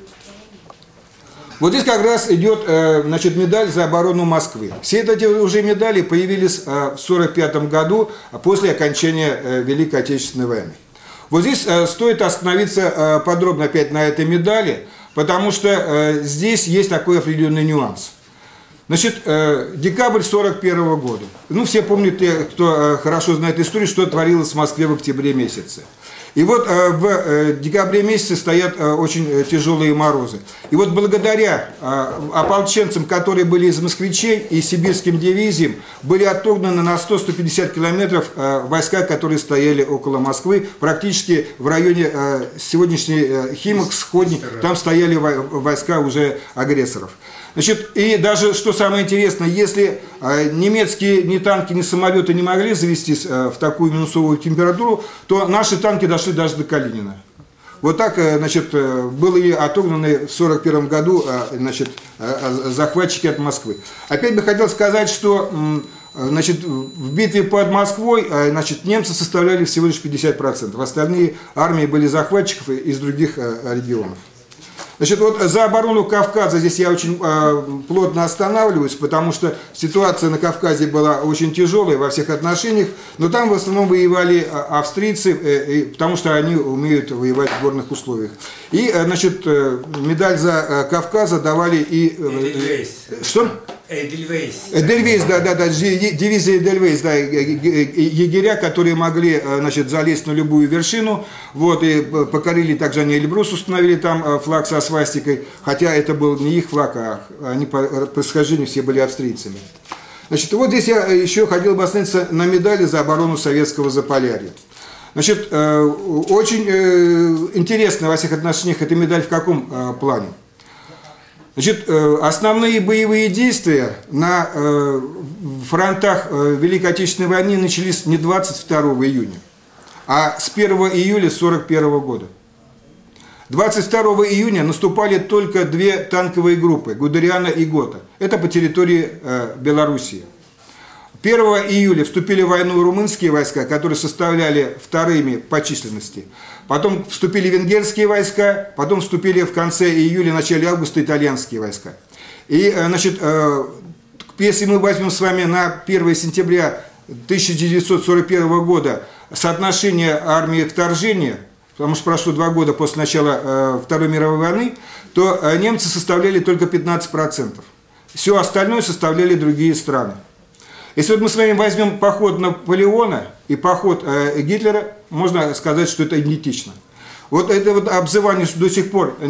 Вот здесь как раз идет, значит, медаль за оборону Москвы. Все эти уже медали появились в сорок пятом году, после окончания Великой Отечественной войны. Вот здесь стоит остановиться подробно опять на этой медали, потому что здесь есть такой определенный нюанс. Значит, декабрь сорок первого года. Ну, все помнят, те, кто хорошо знает историю, что творилось в Москве в октябре месяце. И вот в декабре месяце стоят очень тяжелые морозы. И вот благодаря ополченцам, которые были из москвичей и сибирским дивизиям, были отогнаны на сто — сто пятьдесят километров войска, которые стояли около Москвы, практически в районе сегодняшней Химок, Сходни, там стояли войска уже агрессоров. Значит, и даже, что самое интересное, если немецкие ни танки, ни самолеты не могли завестись в такую минусовую температуру, то наши танки дошли даже до Калинина. Вот так, значит, были отогнаны в сорок первом году, значит, захватчики от Москвы. Опять бы хотел сказать, что, значит, в битве под Москвой, значит, немцы составляли всего лишь пятьдесят процентов. Остальные армии были захватчиков из других регионов. Значит, вот за оборону Кавказа здесь я очень э, плотно останавливаюсь, потому что ситуация на Кавказе была очень тяжелая во всех отношениях, но там в основном воевали австрийцы, э, э, потому что они умеют воевать в горных условиях. И, э, значит, э, медаль за э, Кавказа давали и... Э, э, что? Эдельвейс. Эдельвейс, да, да, да, дивизия Эдельвейс, да, егеря, которые могли, значит, залезть на любую вершину, вот, и покорили также они Эльбрус, установили там флаг со свастикой, хотя это был не их флаг, а они по происхождению все были австрийцами. Значит, вот здесь я еще хотел бы остановиться на медали за оборону советского Заполярья. Значит, очень интересно во всех отношениях эта медаль в каком плане? Значит, основные боевые действия на фронтах Великой Отечественной войны начались не двадцать второго июня, а с первого июля сорок первого года. двадцать второго июня наступали только две танковые группы, Гудериана и Гота. Это по территории Белоруссии. первого июля вступили в войну румынские войска, которые составляли вторыми по численности. Потом вступили венгерские войска, потом вступили в конце июля, начале августа итальянские войска. И, значит, если мы возьмем с вами на первое сентября тысяча девятьсот сорок первого года соотношение армии вторжения, потому что прошло два года после начала Второй мировой войны, то немцы составляли только пятнадцать процентов. Все остальное составляли другие страны. Если вот мы с вами возьмем поход Наполеона и поход э, Гитлера, можно сказать, что это идентично. Вот это вот обзывание, что до сих пор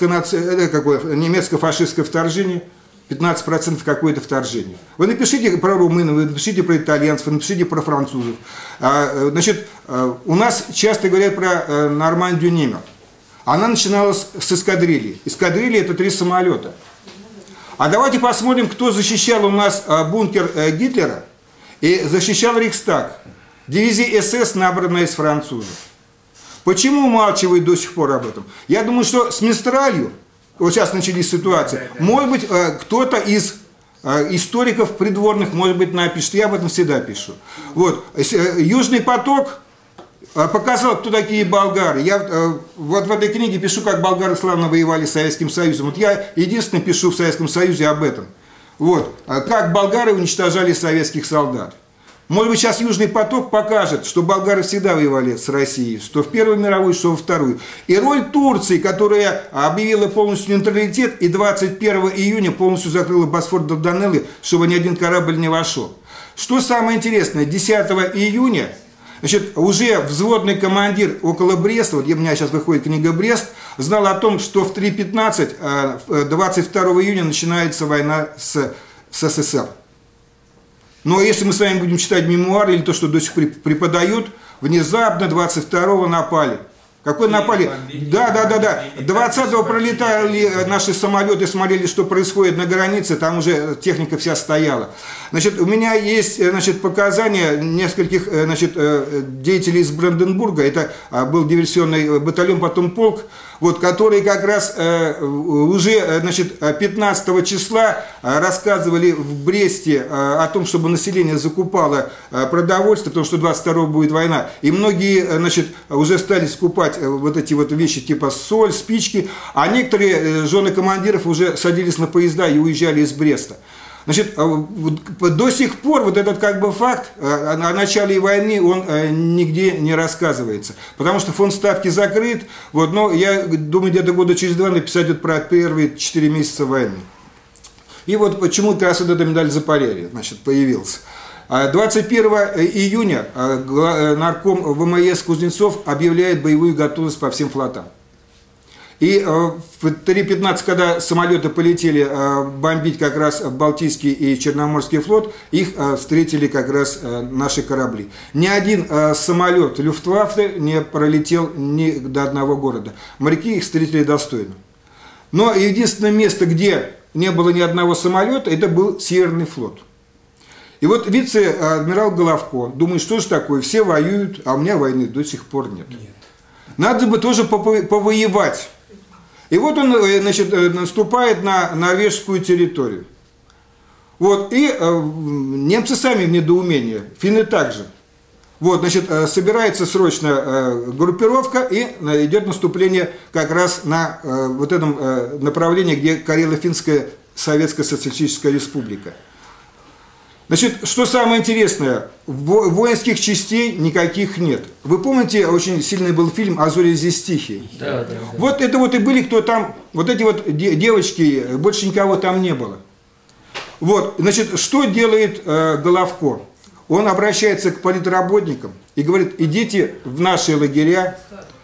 немецко-фашистское вторжение, пятнадцать процентов какое-то вторжение. Вы напишите про румынов, вы напишите про итальянцев, вы напишите про французов. А, значит, у нас часто говорят про Нормандию Немер. Она начиналась с эскадрильи. Эскадрилья – это три самолета. А давайте посмотрим, кто защищал у нас бункер Гитлера и защищал Рейхстаг. Дивизия СС, набранная из французов. Почему умалчивают до сих пор об этом? Я думаю, что с Мистралью, вот сейчас начались ситуации, может быть, кто-то из историков придворных, может быть, напишет. Я об этом всегда пишу. Вот. Южный поток показал, кто такие болгары. Я вот в этой книге пишу, как болгары славно воевали с Советским Союзом. Вот я единственный пишу в Советском Союзе об этом. Вот. Как болгары уничтожали советских солдат. Может быть, сейчас Южный поток покажет, что болгары всегда воевали с Россией, что в Первую мировую, что во Вторую. И роль Турции, которая объявила полностью нейтралитет и двадцать первого июня полностью закрыла Босфор до Дарданеллы, чтобы ни один корабль не вошел. Что самое интересное, десятого июня, значит, уже взводный командир около Бреста, вот у меня сейчас выходит книга «Брест», знал о том, что в три пятнадцать, двадцать второго июня начинается война с, с СССР. Но если мы с вами будем читать мемуары или то, что до сих пор преподают, внезапно двадцать второго напали Какой напали? Да, да, да, да. двадцатого пролетали наши самолеты, смотрели, что происходит на границе, там уже техника вся стояла. Значит, у меня есть, значит, показания нескольких, значит, деятелей из Бранденбурга, это был диверсионный батальон, потом полк, вот, которые как раз уже, значит, пятнадцатого числа рассказывали в Бресте о том, чтобы население закупало продовольствие, потому что двадцать второго будет война, и многие, значит, уже стали скупать вот эти вот вещи типа соль, спички, а некоторые жены командиров уже садились на поезда и уезжали из Бреста. Значит, до сих пор вот этот как бы факт о начале войны, он нигде не рассказывается, потому что фонд ставки закрыт, вот, но я думаю, где-то года через два написать вот про первые четыре месяца войны. И вот почему как раз вот эта медаль Заполярья, значит, появилась. двадцать первого июня нарком ВМС Кузнецов объявляет боевую готовность по всем флотам. И в три пятнадцать, когда самолеты полетели бомбить как раз Балтийский и Черноморский флот, их встретили как раз наши корабли. Ни один самолет Люфтваффе не пролетел ни до одного города. Моряки их встретили достойно. Но единственное место, где не было ни одного самолета, это был Северный флот. И вот вице-адмирал Головко думает, что же такое, все воюют, а у меня войны до сих пор нет. нет. Надо бы тоже повоевать. И вот он, значит, наступает на норвежскую территорию. Вот, и э, немцы сами в недоумении, финны также. Вот, значит, собирается срочно э, группировка, и идет наступление как раз на э, вот этом э, направлении, где Карело-Финская Советская Социалистическая Республика. Значит, что самое интересное, во воинских частей никаких нет. Вы помните, очень сильный был фильм «А зори здесь тихие»? Да, да, да. Вот это вот и были, кто там, вот эти вот девочки, больше никого там не было. Вот, значит, что делает э, Головко? Он обращается к политработникам и говорит, идите в наши лагеря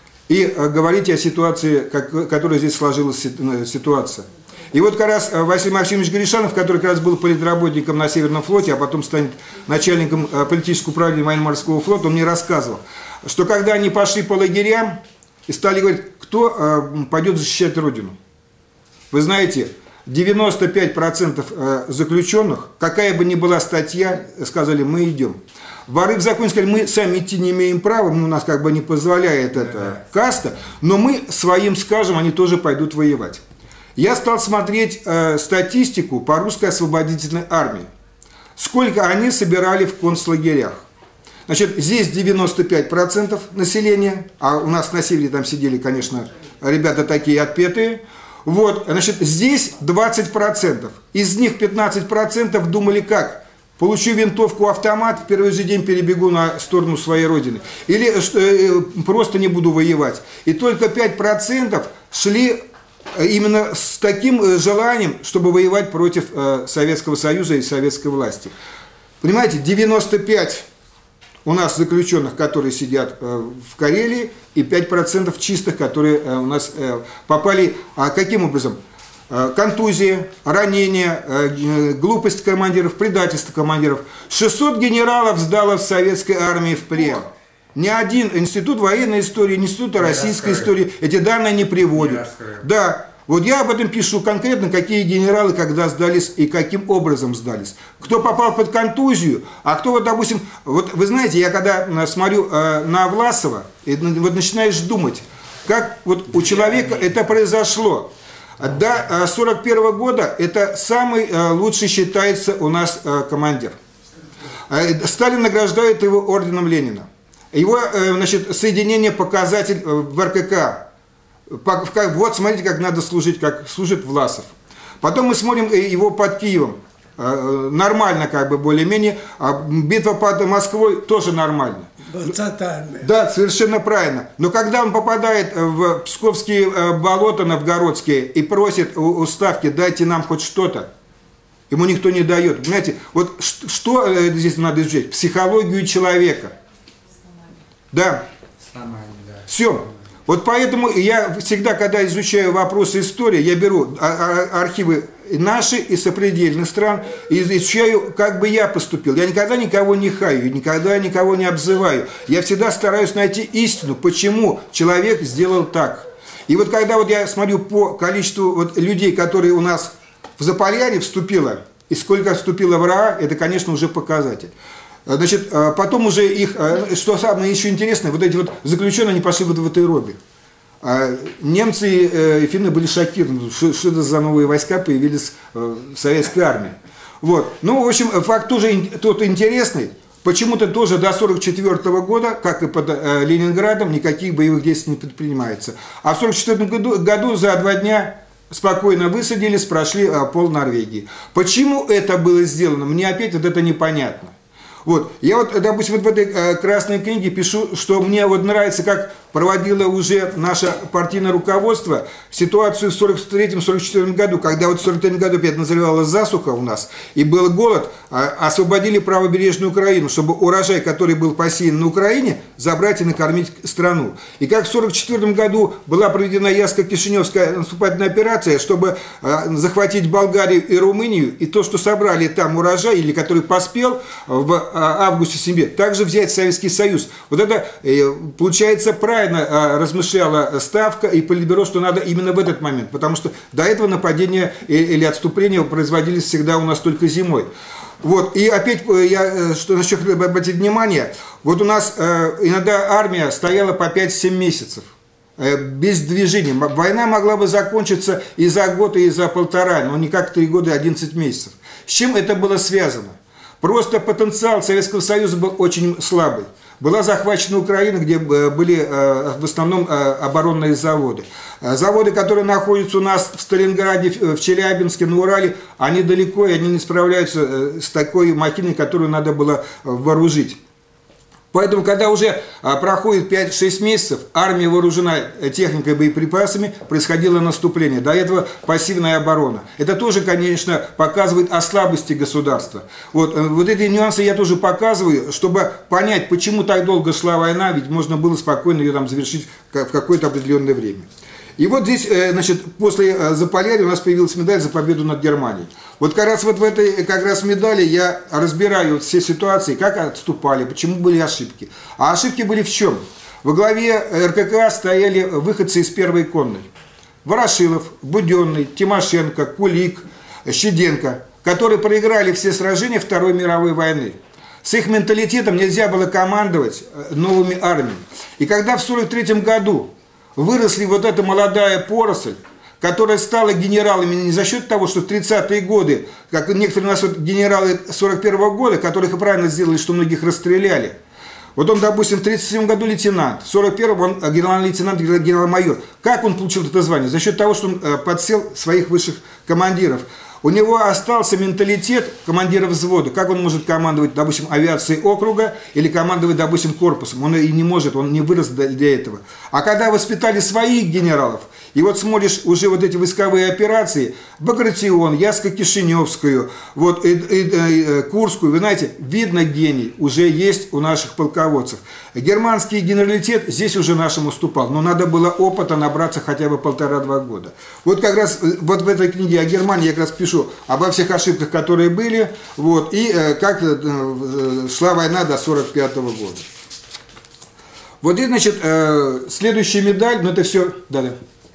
и э, говорите о ситуации, как, которая здесь сложилась ситуация. И вот как раз Василий Максимович Гришанов, который как раз был политработником на Северном флоте, а потом станет начальником политического управления военно-морского флота, он мне рассказывал, что когда они пошли по лагерям и стали говорить, кто пойдет защищать Родину. Вы знаете, девяносто пять процентов заключенных, какая бы ни была статья, сказали, мы идем. Воры в законе сказали, мы сами идти не имеем права, у нас как бы не позволяет эта каста, но мы своим скажем, они тоже пойдут воевать. Я стал смотреть э, статистику по русской освободительной армии. Сколько они собирали в концлагерях. Значит, здесь девяносто пять процентов населения, а у нас на севере там сидели, конечно, ребята такие отпетые. Вот, значит, здесь двадцать процентов. Из них пятнадцать процентов думали как? Получу винтовку, автомат, в первый же день перебегу на сторону своей родины. Или э, просто не буду воевать. И только пять процентов шли именно с таким желанием, чтобы воевать против э, Советского Союза и советской власти. Понимаете, девяносто пять у нас заключенных, которые сидят э, в Карелии, и пять процентов чистых, которые э, у нас э, попали. А каким образом? Э, контузия, ранения, э, глупость командиров, предательство командиров. шестьсот генералов сдало в советской армии в плен. Ни один институт военной истории, ни институт российской истории эти данные не приводят. Да, вот я об этом пишу конкретно, какие генералы когда сдались и каким образом сдались. Кто попал под контузию, а кто, вот, допустим, вот вы знаете, я когда смотрю э, на Власова, и, вот начинаешь думать, как вот у человека это произошло. До сорок первого года это самый э, лучший считается у нас э, командир. Э, Сталин награждает его орденом Ленина. Его, значит, соединение показатель в эр ка ка. Вот смотрите, как надо служить, как служит Власов. Потом мы смотрим его под Киевом. Нормально, как бы, более-менее. Битва под Москвой тоже нормально. Да, совершенно правильно. Но когда он попадает в Псковские болота новгородские и просит у Ставки, дайте нам хоть что-то, ему никто не дает. Понимаете, вот что здесь надо изучать? Психологию человека. Да. Все. Вот поэтому я всегда, когда изучаю вопросы истории, я беру архивы и наши, и сопредельных стран, и изучаю, как бы я поступил. Я никогда никого не хаю, никогда никого не обзываю. Я всегда стараюсь найти истину, почему человек сделал так. И вот когда вот я смотрю по количеству вот людей, которые у нас в Заполярье вступило, и сколько вступило в РАА, это, конечно, уже показатель. Значит, потом уже их, что самое еще интересное, вот эти вот заключенные, они пошли вот в этой робе. Немцы и финны были шокированы, что, что это за новые войска появились в советской армии. Вот. Ну, в общем, факт тоже тот интересный. Почему-то тоже до сорок четвёртого года, как и под э, Ленинградом, никаких боевых действий не предпринимается. А в сорок четвёртом году, году за два дня спокойно высадились, прошли э, пол Норвегии. Почему это было сделано, мне опять вот это непонятно. Вот. Я вот, допустим, вот в этой э, красной книге пишу, что мне вот нравится, как проводило уже наше партийное руководство ситуацию в сорок третьем — сорок четвёртом году, когда вот в сорок третьем году опять назревалась засуха у нас, и был голод, э, освободили правобережную Украину, чтобы урожай, который был посеян на Украине, забрать и накормить страну. И как в сорок четвёртом году была проведена Яско-Кишиневская наступательная операция, чтобы э, захватить Болгарию и Румынию, и то, что собрали там урожай, или который поспел в августе-сентябре, также взять Советский Союз. Вот это, получается, правильно размышляла Ставка и Политбюро, что надо именно в этот момент, потому что до этого нападения или отступления производились всегда у нас только зимой. Вот, и опять, я, что на что хотел обратить внимание, вот у нас иногда армия стояла по пять-семь месяцев без движения. Война могла бы закончиться и за год, и за полтора, но не как три года и одиннадцать месяцев. С чем это было связано? Просто потенциал Советского Союза был очень слабый. Была захвачена Украина, где были в основном оборонные заводы. Заводы, которые находятся у нас в Сталинграде, в Челябинске, на Урале, они далеко, и они не справляются с такой махиной, которую надо было вооружить. Поэтому, когда уже проходит пять-шесть месяцев, армия вооружена техникой и боеприпасами, происходило наступление. До этого пассивная оборона. Это тоже, конечно, показывает о слабости государства. Вот, вот эти нюансы я тоже показываю, чтобы понять, почему так долго шла война, ведь можно было спокойно ее там завершить в какое-то определенное время. И вот здесь, значит, после Заполярья у нас появилась медаль за победу над Германией. Вот как раз вот в этой как раз медали я разбираю вот все ситуации, как отступали, почему были ошибки. А ошибки были в чем? Во главе РККА стояли выходцы из первой конной. Ворошилов, Буденный, Тимошенко, Кулик, Щеденко, которые проиграли все сражения Второй мировой войны. С их менталитетом нельзя было командовать новыми армиями. И когда в сорок третьем году выросли вот эта молодая поросль, которая стала генералами не за счет того, что в тридцатые годы, как некоторые у нас вот генералы сорок первого года, которых и правильно сделали, что многих расстреляли. Вот он, допустим, в тридцать седьмом году лейтенант, в сорок первом он генерал-лейтенант, генерал-майор. Как он получил это звание? За счет того, что он подсел своих высших командиров. У него остался менталитет командира взвода. Как он может командовать, допустим, авиацией округа или командовать, допустим, корпусом? Он и не может, он не вырос для этого. А когда воспитали своих генералов, и вот смотришь уже вот эти войсковые операции, Багратион, Яско-Кишиневскую, вот, и, и, и, Курскую, вы знаете, видно гений уже есть у наших полководцев. Германский генералитет здесь уже нашим уступал, но надо было опыта набраться хотя бы полтора-два года. Вот как раз вот в этой книге о Германии я как раз пишу обо всех ошибках, которые были, вот, и э, как э, шла война до сорок пятого года. Вот здесь, значит, э, следующая медаль, но это все, да-да.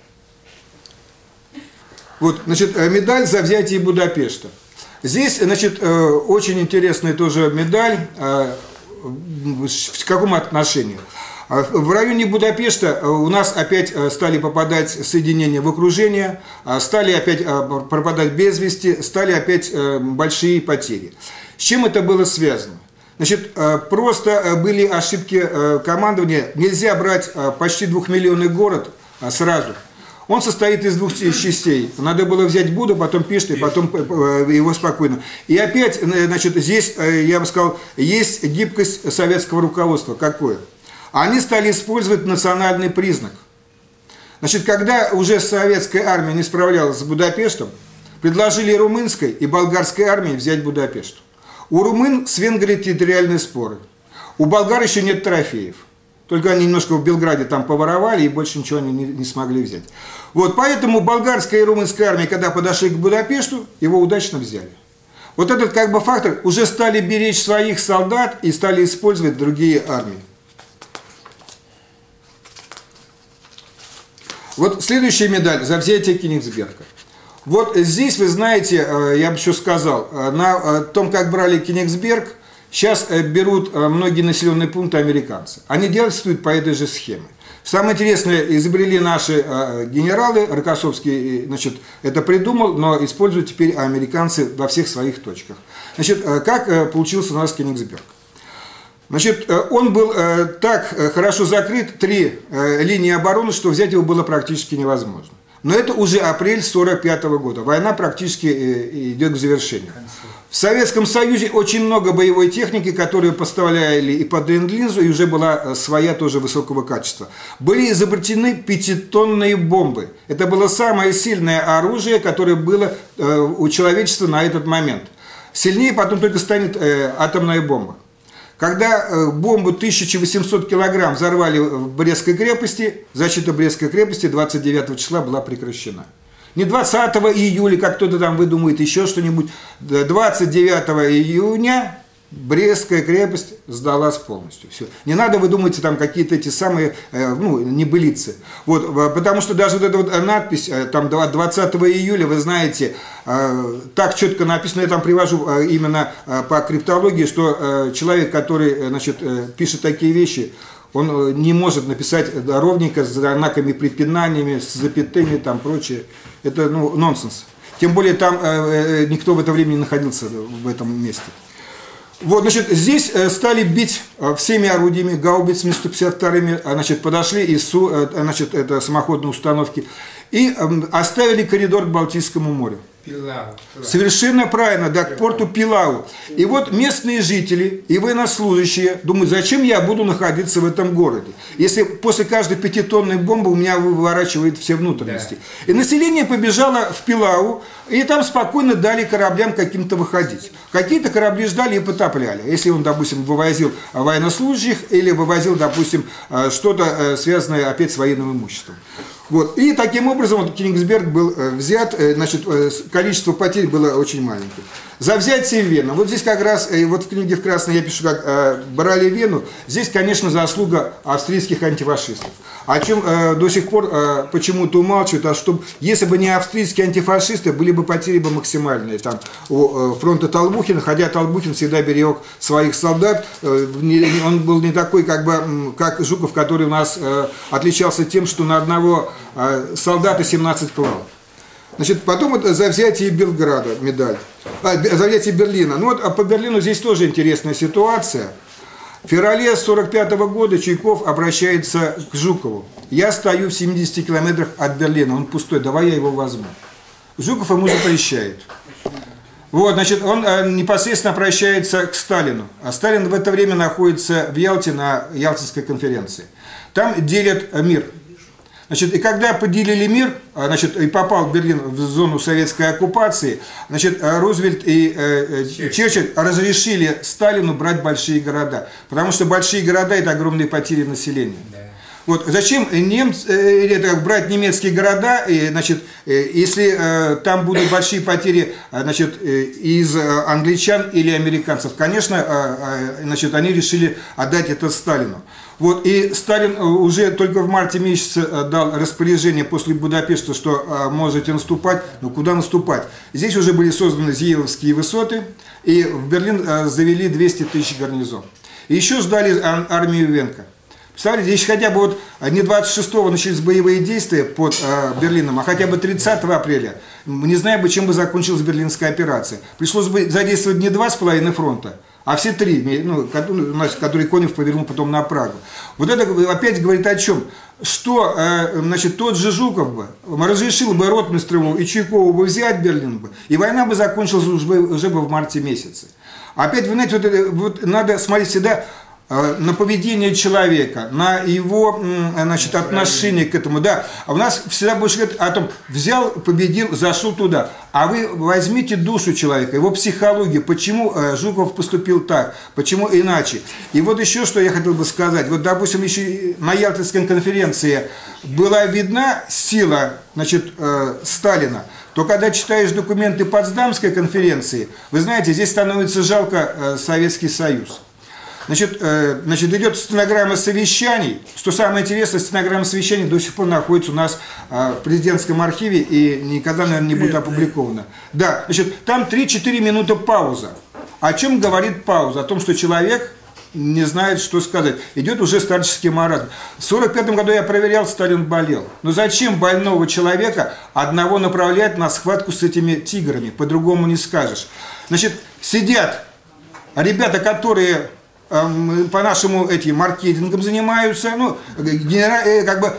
Вот, значит, медаль за взятие Будапешта. Здесь, значит, э, очень интересная тоже медаль, э, в каком отношении? В районе Будапешта у нас опять стали попадать соединения в окружение, стали опять пропадать без вести, стали опять большие потери. С чем это было связано? Значит, просто были ошибки командования. Нельзя брать почти двухмиллионный город сразу. Он состоит из двух частей. Надо было взять Буду, потом Пешт, и потом его спокойно. И опять, значит, здесь, я бы сказал, есть гибкость советского руководства. Какое? Они стали использовать национальный признак. Значит, когда уже советская армия не справлялась с Будапештом, предложили румынской и болгарской армии взять Будапешт. У румын с Венгрией территориальные споры. У болгар еще нет трофеев. Только они немножко в Белграде там поворовали и больше ничего они не, не смогли взять. Вот поэтому болгарская и румынская армия, когда подошли к Будапешту, его удачно взяли. Вот этот как бы фактор, уже стали беречь своих солдат и стали использовать другие армии. Вот следующая медаль за взятие Кенигсберга. Вот здесь, вы знаете, я бы еще сказал, на том, как брали Кенигсберг, сейчас берут многие населенные пункты американцы. Они действуют по этой же схеме. Самое интересное, изобрели наши генералы, Рокоссовский, значит, это придумал, но используют теперь американцы во всех своих точках. Значит, как получился у нас Кенигсберг? Значит, он был так хорошо закрыт, три линии обороны, что взять его было практически невозможно. Но это уже апрель сорок пятого года. Война практически идет к завершению. В Советском Союзе очень много боевой техники, которую поставляли и под Ленд-Лизу, и уже была своя тоже высокого качества. Были изобретены пятитонные бомбы. Это было самое сильное оружие, которое было у человечества на этот момент. Сильнее потом только станет атомная бомба. Когда бомбу тысяча восемьсот килограмм взорвали в Брестской крепости, защита Брестской крепости двадцать девятого числа была прекращена. Не двадцатого июля, как кто-то там выдумывает еще что-нибудь, двадцать девятого июня Брестская крепость сдалась полностью. Все. Не надо выдумывать там какие-то эти самые, ну, небылицы. Вот, потому что даже вот эта вот надпись, там двадцатого июля, вы знаете, так четко написано, я там привожу именно по криптологии, что человек, который, значит, пишет такие вещи, он не может написать ровненько, с знаками препинаниями, с запятыми, там прочее. Это, ну, нонсенс. Тем более там никто в это время не находился в этом месте. Вот, значит, здесь стали бить всеми орудиями, гаубицами сто пятьдесят вторыми, значит, подошли из, значит, это самоходной установки и оставили коридор к Балтийскому морю. Пилау. Совершенно правильно, да, к порту Пилау. И вот местные жители и военнослужащие думают, зачем я буду находиться в этом городе, если после каждой пятитонной бомбы у меня выворачивает все внутренности. Да. И население побежало в Пилау, и там спокойно дали кораблям каким-то выходить. Какие-то корабли ждали и потопляли. Если он, допустим, вывозил военнослужащих или вывозил, допустим, что-то связанное опять с военным имуществом. Вот. И таким образом вот, Кенигсберг был взят, значит, количество потерь было очень маленьким. За взятие Вены. Вот здесь как раз, вот в книге в красной я пишу, как э, брали Вену. Здесь, конечно, заслуга австрийских антифашистов. О чем э, до сих пор э, почему-то умалчивают, а что если бы не австрийские антифашисты, были бы потери бы максимальные. Там, у э, фронта Толбухина, хотя Толбухин всегда берег своих солдат, э, не, он был не такой, как бы, как Жуков, который у нас э, отличался тем, что на одного э, солдата семнадцать клал. Значит, потом это за взятие Белграда медаль, а, за взятие Берлина. Ну вот, а по Берлину здесь тоже интересная ситуация. В феврале сорок пятого года Чуйков обращается к Жукову. Я стою в семидесяти километрах от Берлина, он пустой, давай я его возьму. Жуков ему запрещает. Вот, значит, он непосредственно обращается к Сталину. А Сталин в это время находится в Ялте на Ялтинской конференции. Там делят мир. Значит, и когда поделили мир, значит, и попал Берлин в зону советской оккупации, значит, Рузвельт и э, Черчилль разрешили Сталину брать большие города, потому что большие города – это огромные потери населения. Да. Вот, зачем немц, э, это, брать немецкие города, и, значит, э, если э, там будут большие потери, значит, э, из англичан или американцев? Конечно, э, э, значит, они решили отдать это Сталину. Вот, и Сталин уже только в марте месяце дал распоряжение после Будапешта, что а, можете наступать. Но куда наступать? Здесь уже были созданы Зиеловские высоты, и в Берлин а, завели двести тысяч гарнизон. И еще ждали ар армию Венка. Представляете, здесь хотя бы вот не двадцать шестого начались боевые действия под а, Берлином, а хотя бы тридцатого апреля. Не знаю бы, чем бы закончилась Берлинская операция. Пришлось бы задействовать не два с половиной фронта, а все три, ну, которые Конев повернул потом на Прагу. Вот это опять говорит о чем? Что, значит, тот же Жуков бы разрешил бы Ротмистрову и Чуйкову бы взять Берлин бы, и война бы закончилась уже бы, уже бы в марте месяце. Опять, вы знаете, вот, это, вот надо смотреть всегда на поведение человека, на его, значит, отношение к этому. Да. А у нас всегда больше говорят о том, взял, победил, зашел туда. А вы возьмите душу человека, его психологию, почему Жуков поступил так, почему иначе. И вот еще что я хотел бы сказать. Вот, допустим, еще на Ялтинской конференции была видна сила, значит, Сталина, то когда читаешь документы Потсдамской конференции, вы знаете, здесь становится жалко Советский Союз. Значит, э, значит, идет стенограмма совещаний. Что самое интересное, стенограмма совещаний до сих пор находится у нас э, в президентском архиве и никогда, наверное, не будет опубликована. Да, значит, там три-четыре минуты пауза. О чем говорит пауза? О том, что человек не знает, что сказать. Идет уже старческий маразм. В сорок пятом году я проверял, Сталин болел. Но зачем больного человека одного направлять на схватку с этими тиграми? По-другому не скажешь. Значит, сидят ребята, которые по-нашему этим маркетингом занимаются, ну, как бы,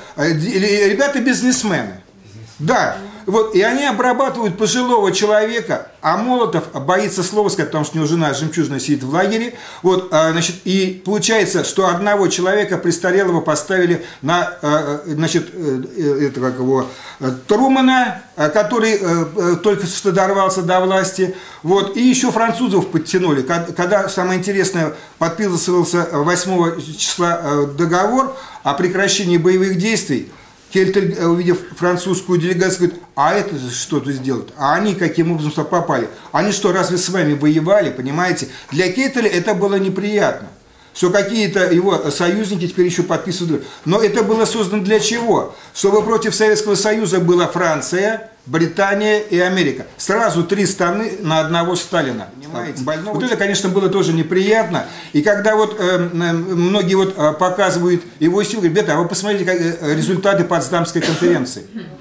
ребята-бизнесмены. Да, вот, и они обрабатывают пожилого человека, а Молотов боится слова сказать, потому что у него жена жемчужная сидит в лагере. Вот, значит, и получается, что одного человека престарелого поставили на, значит, это как его, Трумана, который только что дорвался до власти. Вот, и еще французов подтянули. Когда, самое интересное, подписывался восьмого числа договор о прекращении боевых действий, Кельтель, увидев французскую делегацию, говорит, а это что тут сделать? А они каким образом попали? Они что, разве с вами воевали, понимаете? Для Кельтеля это было неприятно, что какие-то его союзники теперь еще подписывают. Но это было создано для чего? Чтобы против Советского Союза была Франция, Британия и Америка. Сразу три страны на одного Сталина. Понимаете? Вот это, конечно, было тоже неприятно. И когда вот э, многие вот э, показывают его силу, ребята, а вы посмотрите как, э, результаты Потсдамской конференции.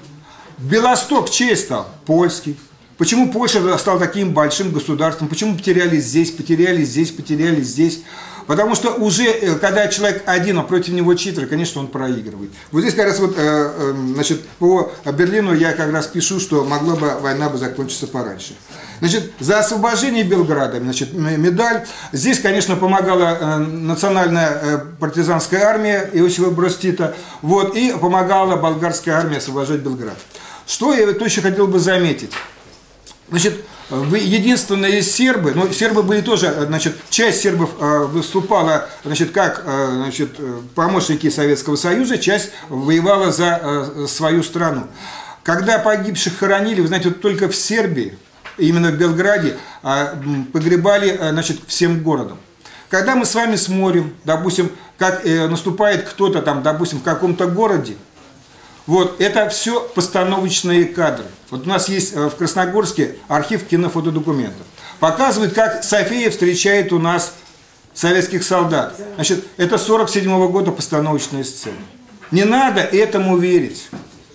Белосток чей стал? Польский. Почему Польша стала таким большим государством? Почему потеряли здесь, потеряли здесь, потеряли здесь? Потому что уже, когда человек один, а против него четверо, конечно, он проигрывает. Вот здесь как раз вот, значит, по Берлину я как раз пишу, что могла бы война бы закончиться пораньше. Значит, за освобождение Белграда, значит, медаль. Здесь, конечно, помогала национальная партизанская армия Иосифа Брос Тита, вот, и помогала болгарская армия освобождать Белград. Что я еще хотел бы заметить? Значит, единственные сербы, ну, сербы были тоже, значит, часть сербов выступала, значит, как, значит, помощники Советского Союза, часть воевала за свою страну. Когда погибших хоронили, вы знаете, вот только в Сербии, именно в Белграде, погребали, значит, всем городом. Когда мы с вами смотрим, допустим, как наступает кто-то там, допустим, в каком-то городе, вот, это все постановочные кадры. Вот у нас есть в Красногорске архив кинофотодокументов. Показывает, как София встречает у нас советских солдат. Значит, это сорок седьмого года постановочная сцена. Не надо этому верить.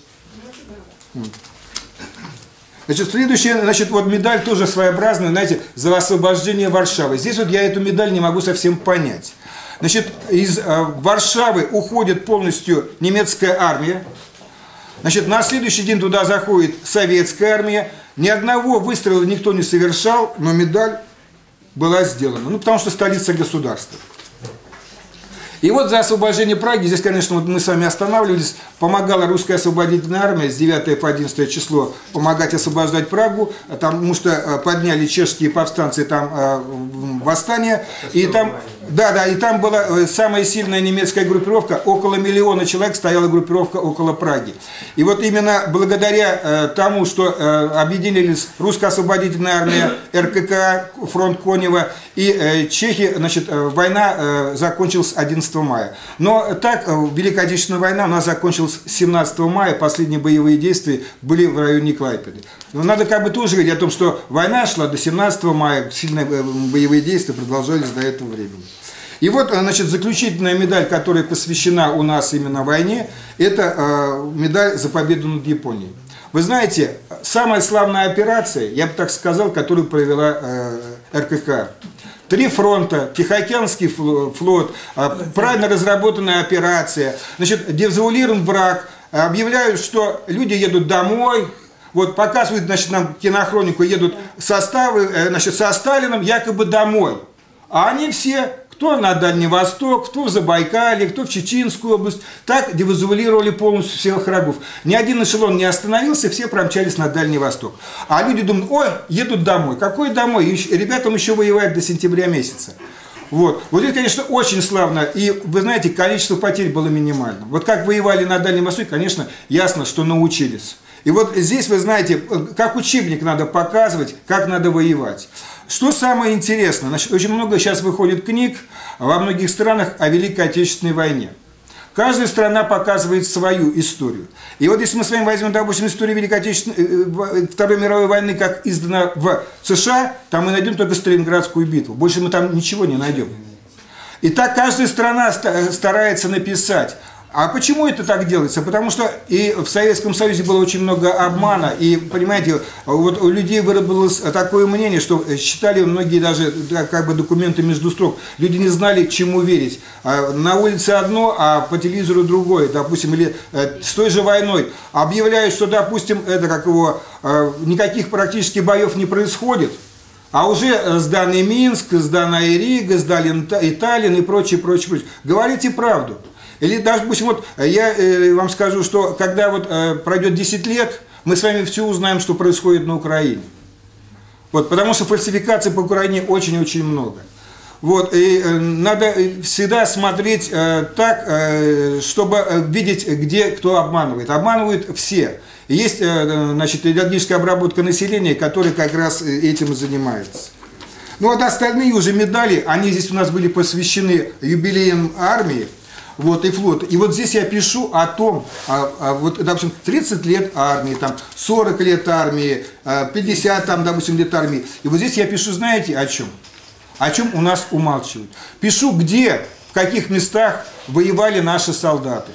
Значит, следующая, значит, вот медаль тоже своеобразная, знаете, за освобождение Варшавы. Здесь вот я эту медаль не могу совсем понять. Значит, из э, Варшавы уходит полностью немецкая армия. Значит, на следующий день туда заходит советская армия. Ни одного выстрела никто не совершал, но медаль была сделана. Ну, потому что столица государства. И вот за освобождение Праги, здесь, конечно, вот мы с вами останавливались, помогала русская освободительная армия с девятого по одиннадцатое число помогать освобождать Прагу, потому что подняли чешские повстанцы там восстание, и там, да, да, и там была самая сильная немецкая группировка, около миллиона человек стояла группировка около Праги. И вот именно благодаря тому, что объединились русская освободительная армия, эр ка ка, фронт Конева и Чехи, значит, война закончилась одиннадцатого мая. Но так, Великая Отечественная война у нас закончилась семнадцатого мая, последние боевые действия были в районе Клайпеды. Но надо как бы тоже говорить о том, что война шла до семнадцатого мая, сильные боевые действия продолжались до этого времени. И вот, значит, заключительная медаль, которая посвящена у нас именно войне, это медаль за победу над Японией. Вы знаете, самая славная операция, я бы так сказал, которую провела эр ка ка. Три фронта, Тихоокеанский флот, правильно разработанная операция, значит, дезавуалирован враг, объявляют, что люди едут домой, вот показывают, значит, нам кинохронику, едут составы, значит, со Сталином якобы домой. А они все, кто на Дальний Восток, кто в Забайкалье, кто в Чеченскую область. Так девизуалировали полностью всех врагов. Ни один эшелон не остановился, все промчались на Дальний Восток. А люди думают, ой, едут домой. Какой домой? Еще, ребятам еще воевать до сентября месяца. Вот. Вот это, конечно, очень славно. И, вы знаете, количество потерь было минимальным. Вот как воевали на Дальнем Востоке, конечно, ясно, что научились. И вот здесь, вы знаете, как учебник надо показывать, как надо воевать. Что самое интересное, значит, очень много сейчас выходит книг во многих странах о Великой Отечественной войне. Каждая страна показывает свою историю. И вот если мы с вами возьмем, допустим, историю Великой Отечественной, Второй мировой войны, как издана в США, там мы найдем только Сталинградскую битву. Больше мы там ничего не найдем. И так каждая страна старается написать. А почему это так делается? Потому что и в Советском Союзе было очень много обмана, и, понимаете, вот у людей выработалось такое мнение, что считали многие даже как бы документы между строк. Люди не знали, чему верить. На улице одно, а по телевизору другое, допустим, или с той же войной. Объявляют, что, допустим, это как его, никаких практически боев не происходит. А уже сданный Минск, сданная Рига, сдали Италия и прочее, прочее, прочее. Говорите правду. Или даже, допустим, вот я э, вам скажу, что когда вот э, пройдет десять лет, мы с вами все узнаем, что происходит на Украине. Вот, потому что фальсификаций по Украине очень-очень много. Вот, и э, надо всегда смотреть э, так, э, чтобы видеть, где кто обманывает. Обманывают все. Есть э, значит, идеологическая обработка населения, которая как раз этим и занимается. Ну вот остальные уже медали, они здесь у нас были посвящены юбилеям армии. Вот, и флот. И вот здесь я пишу о том, а, а, вот, допустим, тридцать лет армии, там, сорок лет армии, пятьдесят, там, допустим, лет армии. И вот здесь я пишу, знаете, о чем? О чем у нас умалчивают. Пишу, где, в каких местах воевали наши солдаты.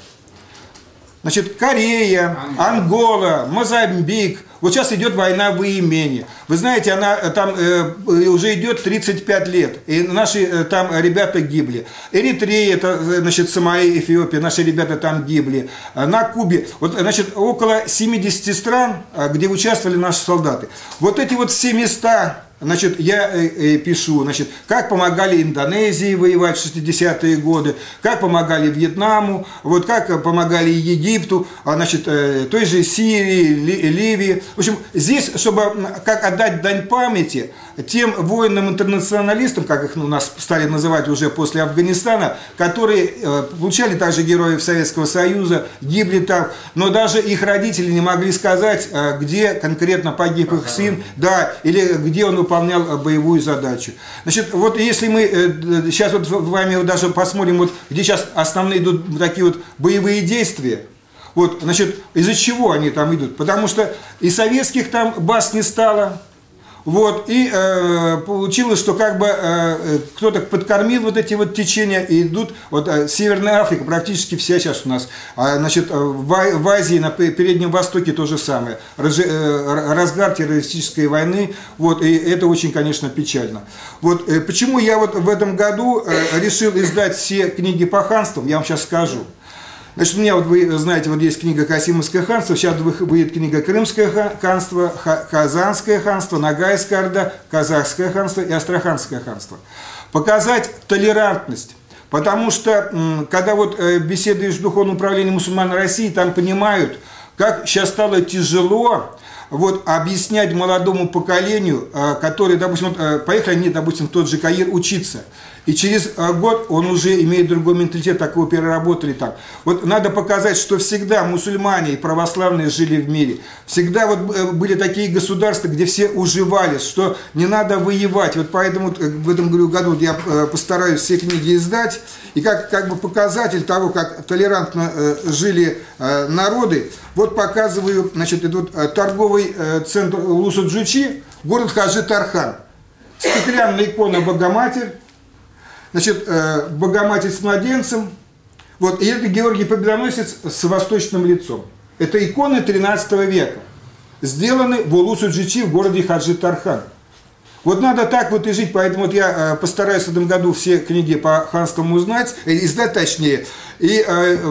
Значит, Корея, Ангола, Мозамбик. Вот сейчас идет война в Йемене. Вы знаете, она там э, уже идет тридцать пять лет. И наши э, там ребята гибли. Эритрея, это, значит, Сомали, Эфиопия, наши ребята там гибли. На Кубе. Вот, значит, около семидесяти стран, где участвовали наши солдаты. Вот эти вот все места... Значит, я э, э, пишу, значит, как помогали Индонезии воевать в шестидесятые годы, как помогали Вьетнаму, вот как помогали Египту, значит, э, той же Сирии, Ли, Ливии. В общем, здесь, чтобы как отдать дань памяти тем воинам-интернационалистам, как их у нас стали называть уже после Афганистана, которые э, получали также героев Советского Союза, гибли там, но даже их родители не могли сказать, э, где конкретно погиб их сын, да, или где он выполнял боевую задачу. Значит, вот если мы э, сейчас вот с вами вот даже посмотрим, вот, где сейчас основные идут такие вот боевые действия, вот, значит, из-за чего они там идут? Потому что и советских там баз не стало. Вот, и э, получилось, что как бы э, кто-то подкормил вот эти вот течения, и идут, вот э, Северная Африка, практически вся сейчас у нас, а, значит, в, в Азии, на Переднем Востоке то же самое, Раз, э, разгар террористической войны, вот, и это очень, конечно, печально. Вот, э, почему я вот в этом году э, решил издать все книги по ханствам, я вам сейчас скажу. Значит, у меня, вот вы знаете, вот есть книга «Касимовское ханство», сейчас выйдет книга «Крымское ханство», «Казанское ханство», «Ногайская орда», «Казахское ханство» и «Астраханское ханство». Показать толерантность, потому что, когда вот беседуешь с Духовным управлением мусульман России, там понимают, как сейчас стало тяжело вот, объяснять молодому поколению, который, допустим, вот, поехали они, допустим, в тот же Каир учиться, и через год он уже имеет другой менталитет, так его переработали там. Вот надо показать, что всегда мусульмане и православные жили в мире. Всегда вот были такие государства, где все уживались, что не надо воевать. Вот поэтому в этом году я постараюсь все книги издать. И как, как бы показатель того, как толерантно жили народы, вот показываю, значит, идут торговый центр Улусу-Джучи, город Хаджи-Тархан. Стеклянная икона Богоматерь. Значит, Богоматерь с младенцем. Вот, и это Георгий Победоносец с восточным лицом. Это иконы тринадцатого века. Сделаны в Улусу-Джучи в городе Хаджи-Тархан. Вот надо так вот и жить, поэтому вот я постараюсь в этом году все книги по ханствам узнать, издать точнее. И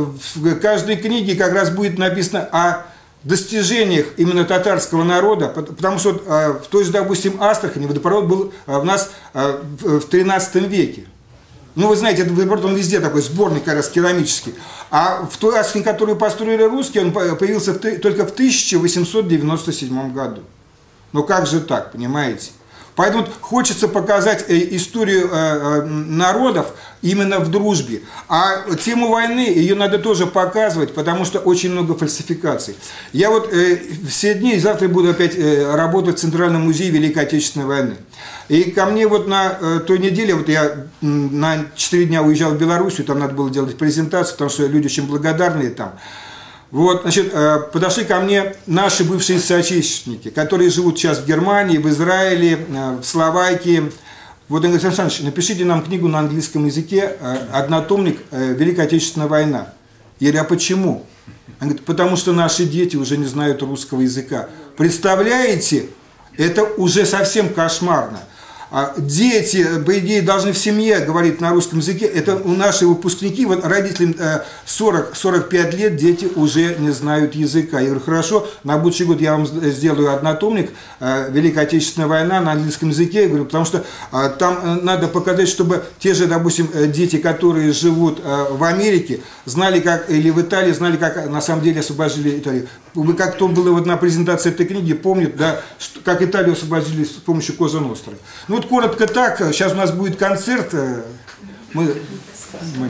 в каждой книге как раз будет написано о достижениях именно татарского народа, потому что в той же, допустим, Астрахани водопровод был у нас в тринадцатом веке. Ну, вы знаете, этот Выборг, он везде такой, сборник как раз керамический. А в той Астрахани, которую построили русские, он появился в, только в тысяча восемьсот девяносто седьмом году. Ну, как же так, понимаете? Поэтому хочется показать историю народов именно в дружбе. А тему войны, ее надо тоже показывать, потому что очень много фальсификаций. Я вот все дни, завтра буду опять работать в Центральном музее Великой Отечественной войны. И ко мне вот на той неделе, вот я на четыре дня уезжал в Белоруссию, там надо было делать презентацию, потому что люди очень благодарные там. Вот, значит, подошли ко мне наши бывшие соотечественники, которые живут сейчас в Германии, в Израиле, в Словакии. Вот, Александр Александрович, напишите нам книгу на английском языке, однотомник «Великая Отечественная война». Я говорю, а почему? Он говорит, потому что наши дети уже не знают русского языка. Представляете, это уже совсем кошмарно. Дети, по идее, должны в семье говорить на русском языке. Это у наших выпускники, вот родителям сорок — сорок пять лет, дети уже не знают языка. Я говорю, хорошо, на будущий год я вам сделаю однотомник «Великая Отечественная война» на английском языке. Я говорю, потому что там надо показать, чтобы те же, допустим, дети, которые живут в Америке, знали, как, или в Италии, знали, как на самом деле освободили Италию. Вы, как то было вот на презентации этой книги, помнят, да, что, как Италию освободили с помощью Коза Ностры. Ну вот коротко так, сейчас у нас будет концерт. Мы... Мы...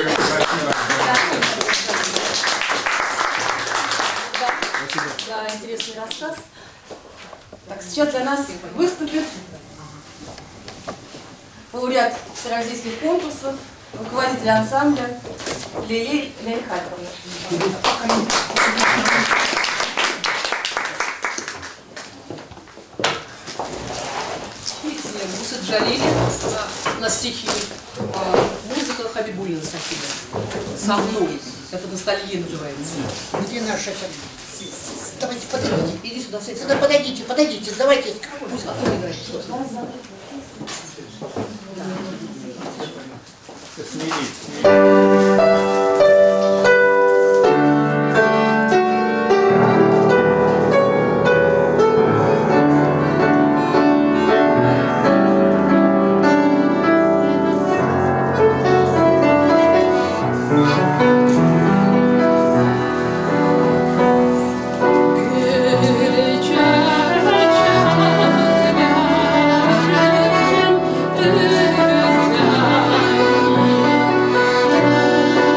За интересный рассказ. Так, сейчас для нас выступит лауреат всероссийских конкурсов, руководитель ансамбля Лилей Лялихатовна. Мусат Джалили на стихи, музыка Хабибулина Сахида. Со мной. Это ностальгия называется. Где наша? Давайте подойдите, иди сюда, сюда подойдите, подойдите, давайте. Пусть какой играет. Thank you.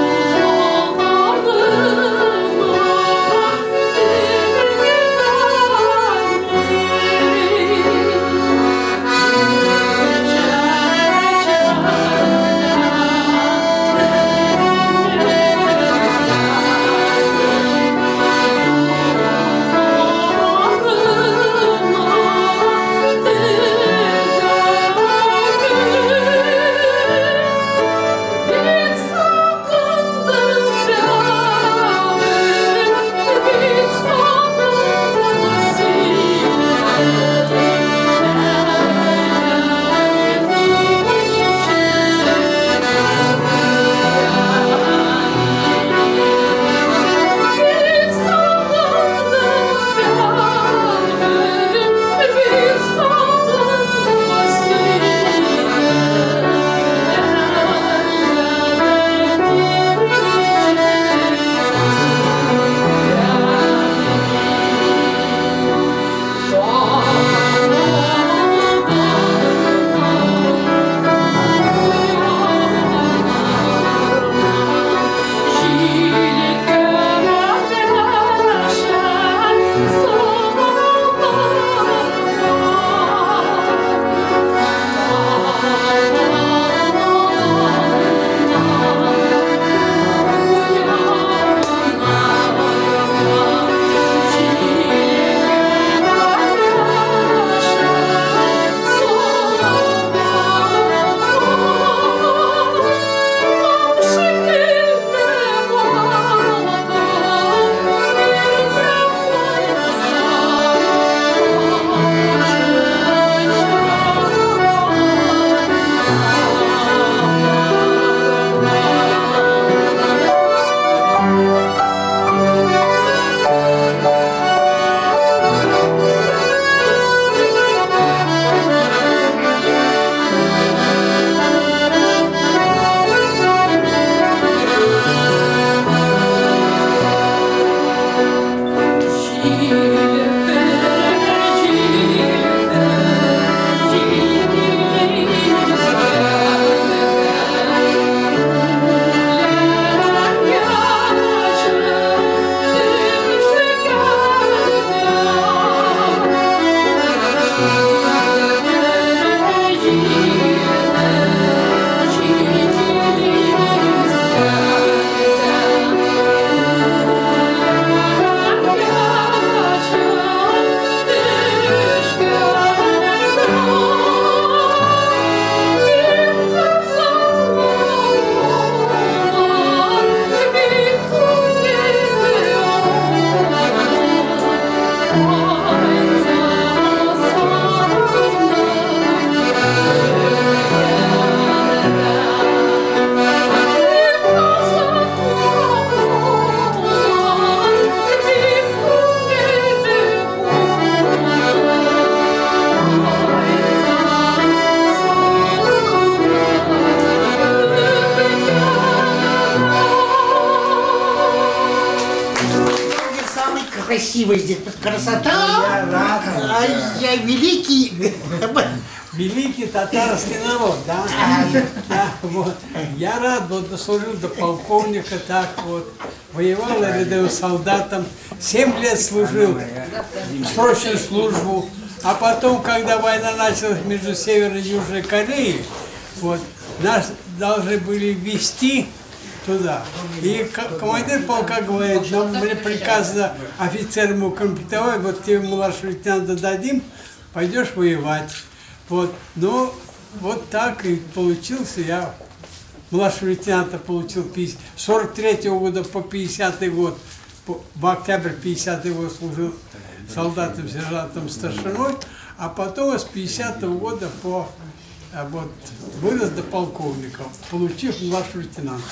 красиво здесь, красота. Я рад. А я великий. Великий татарский народ, да? Да, вот. Я рад, вот дослужил до полковника, так вот. Воевал рядовым солдатом, семь лет служил срочную службу. А потом, когда война началась между Северной и Южной Кореей, вот, нас должны были ввести туда. И командир полка говорит, нам были приказано офицерам укомплектовать, вот тебе младшего лейтенанта дадим, пойдешь воевать. Вот, ну, вот так и получился. Я младшего лейтенанта получил с сорок третьего года по пятидесятый год, в октябрь пятидесятый год служил солдатом, сержантом, старшиной, а потом с пятидесятого года по, вот, вырос до полковника, получив младшего лейтенанта.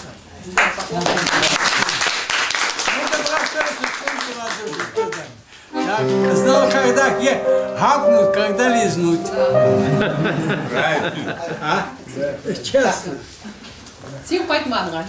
Так, знал, когда где гапнуть, когда лизнуть. А? Честно. Тим Пайтман.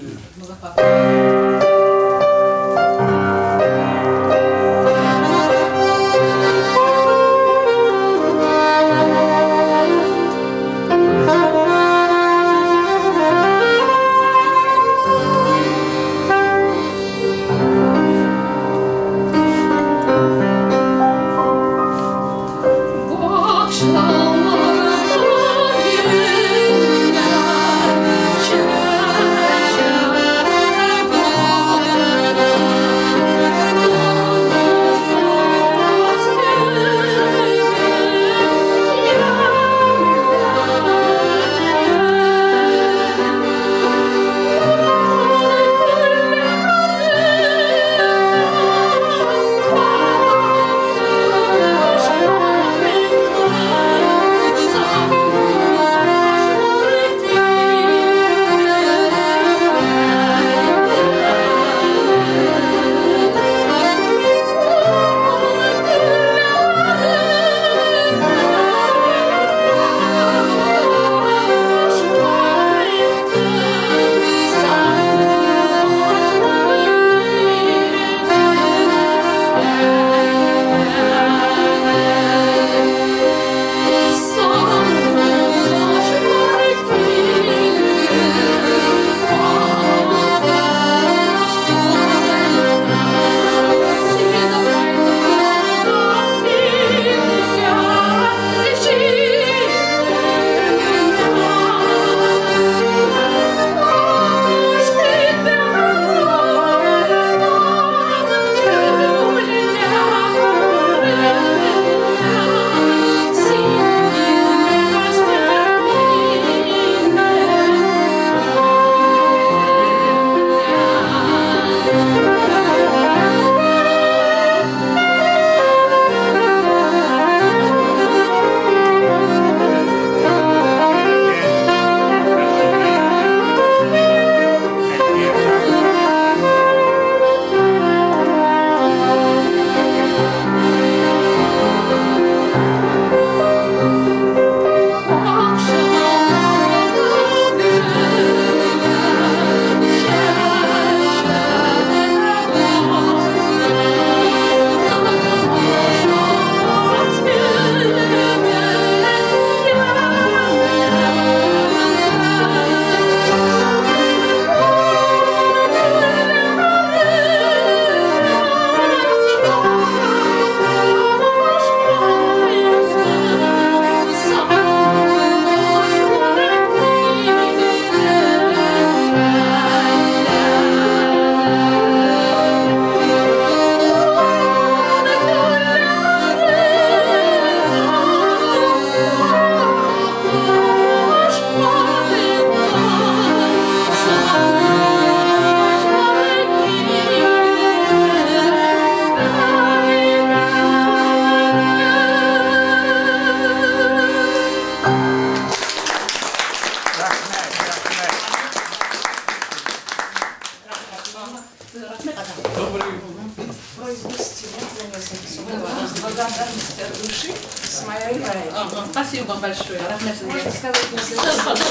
благодарность от души с моей Раей. Ага, спасибо вам большое. Можно сказать несколько слов? Пожалуйста,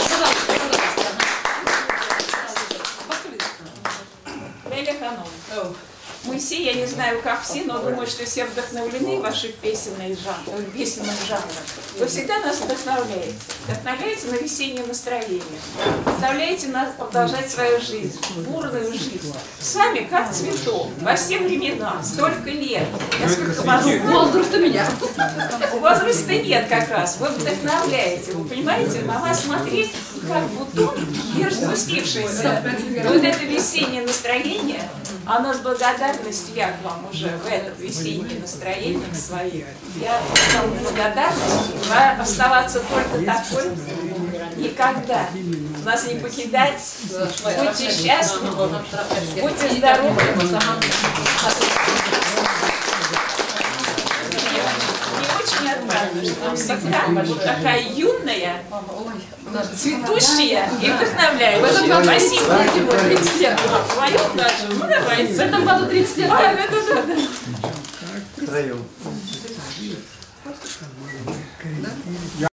пожалуйста. Леля Ханом. Мы все, я не знаю, как все, но думаю, что все вдохновлены ваших песенных жанров, песенных жанров. Вы всегда нас вдохновляете. Вдохновляете на весеннее настроение. Вдохновляете нас продолжать свою жизнь, бурную жизнь. С вами как цветок, во все времена, столько лет. Насколько возможно. Возраста меня. Возраста нет как раз. Вы вдохновляете. Вы понимаете, на вас смотреть, как бутон, не распустившийся. Вот это весеннее настроение, оно с благодарностью я к вам уже в это весеннее настроение к своим. Я с благодарностью вам оставаться только такой никогда. Нас не покидать. Будьте счастливы, будьте здоровы. Очень отрадна, что всегда вот такая юная, цветущая и вдохновляющая. Спасибо. тридцать лет. Твоем даже. Ну давайте. В этом году тридцать лет. А, да, да, да, да. Втроем.